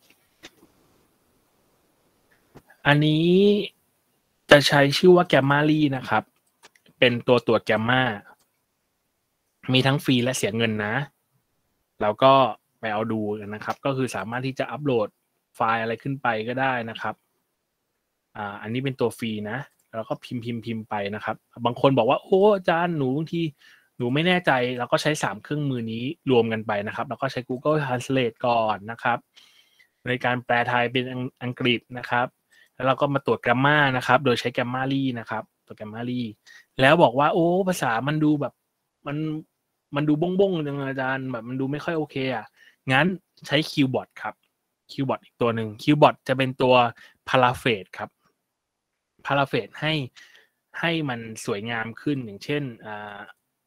อันนี้จะใช้ชื่อว่า Grammarly นะครับเป็นตัวตรวจ Grammar มีทั้งฟรีและเสียเงินนะแล้วก็ไปเอาดูกันนะครับก็คือสามารถที่จะอัปโหลดไฟล์อะไรขึ้นไปก็ได้นะครับอ่าอันนี้เป็นตัวฟรีนะแล้วก็พิมพ์พิมพ์พิมพ์ไปนะครับบางคนบอกว่าโอ้อาจารย์หนูบางทีหนูไม่แน่ใจเราก็ใช้สามเครื่องมือนี้รวมกันไปนะครับแล้วก็ใช้ Google Translate ก่อนนะครับในการแปลไทยเป็นอังกฤษนะครับแล้วเราก็มาตรวจ grammar นะครับโดยใช้ Grammarly นะครับตัว Grammarly แล้วบอกว่าโอ้ภาษามันดูแบบมันมันดูบ้งบ้งจังอาจารย์แบบมันดูไม่ค่อยโอเคอ่ะงั้นใช้ Qbot ครับ Qbot อีกตัวหนึ่ง Qbot จะเป็นตัว paraphrase ครับ paraphrase ให้ให้มันสวยงามขึ้นอย่างเช่นอ่า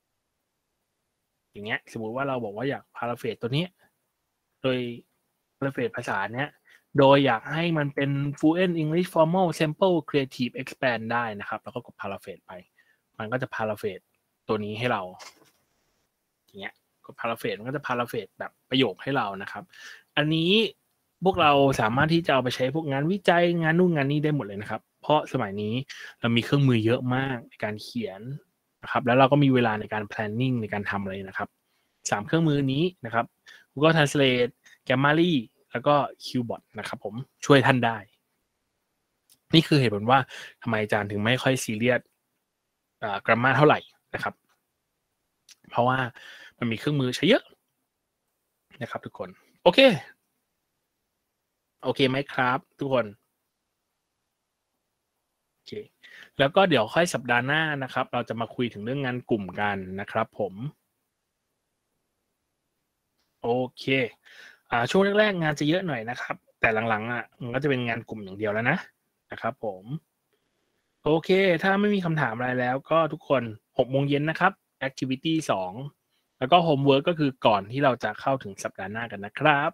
อย่างเงี้ยสมมุติว่าเราบอกว่าอยาก paraphrase ตัวนี้โดย paraphrase ภาษาเนี้ยโดยอยากให้มันเป็น fluent English formal sample creative expand ได้นะครับแล้วก็กด paraphrase ไปมันก็จะ paraphrase ตัวนี้ให้เราอย่างเงี้ยกด paraphrase มันก็จะ paraphrase แบบประโยคให้เรานะครับอันนี้พวกเราสามารถที่จะเอาไปใช้พวกงานวิจัยงานนู่นงานนี้ได้หมดเลยนะครับเพราะสมัยนี้เรามีเครื่องมือเยอะมากในการเขียนนะครับแล้วเราก็มีเวลาในการ planning ในการทำอะไรนะครับสามเครื่องมือนี้นะครับ Google Translate Grammarly แล้วก็ Qbot นะครับผมช่วยท่านได้นี่คือเหตุผลว่าทำไมอาจารย์ถึงไม่ค่อยซีเรียสอ่า grammar เท่าไหร่นะครับเพราะว่ามันมีเครื่องมือใช้เยอะนะครับทุกคนโอเคโอเคไหมครับทุกคนโอเคแล้วก็เดี๋ยวค่อยสัปดาห์หน้านะครับเราจะมาคุยถึงเรื่องงานกลุ่มกันนะครับผมโอเคอ่าช่วงแรกๆงานจะเยอะหน่อยนะครับแต่หลังๆอ่ะมันก็จะเป็นงานกลุ่มอย่างเดียวแล้วนะนะครับผมโอเคถ้าไม่มีคำถามอะไรแล้วก็ทุกคนหกโมงเย็นนะครับ activity สองแล้วก็ homework ก็คือก่อนที่เราจะเข้าถึงสัปดาห์หน้ากันนะครับ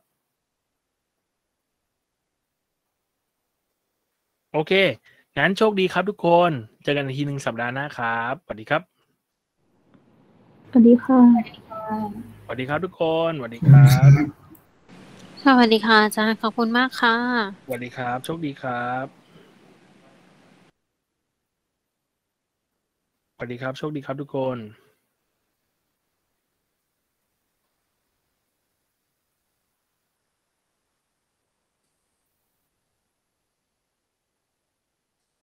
โอเคงั้นโชคดีครับทุกคนเจอกันอีกทีหนึ่งสัปดาห์หน้าครับสวัสดีครับสวัสดีค่ะสวัสดีครับทุกคนสวัสดีครับสวัสดีค่ะอาจารย์ขอบคุณมากค่ะสวัสดีครับโชคดีครับสวัสดีครับโชคดีครับทุกคน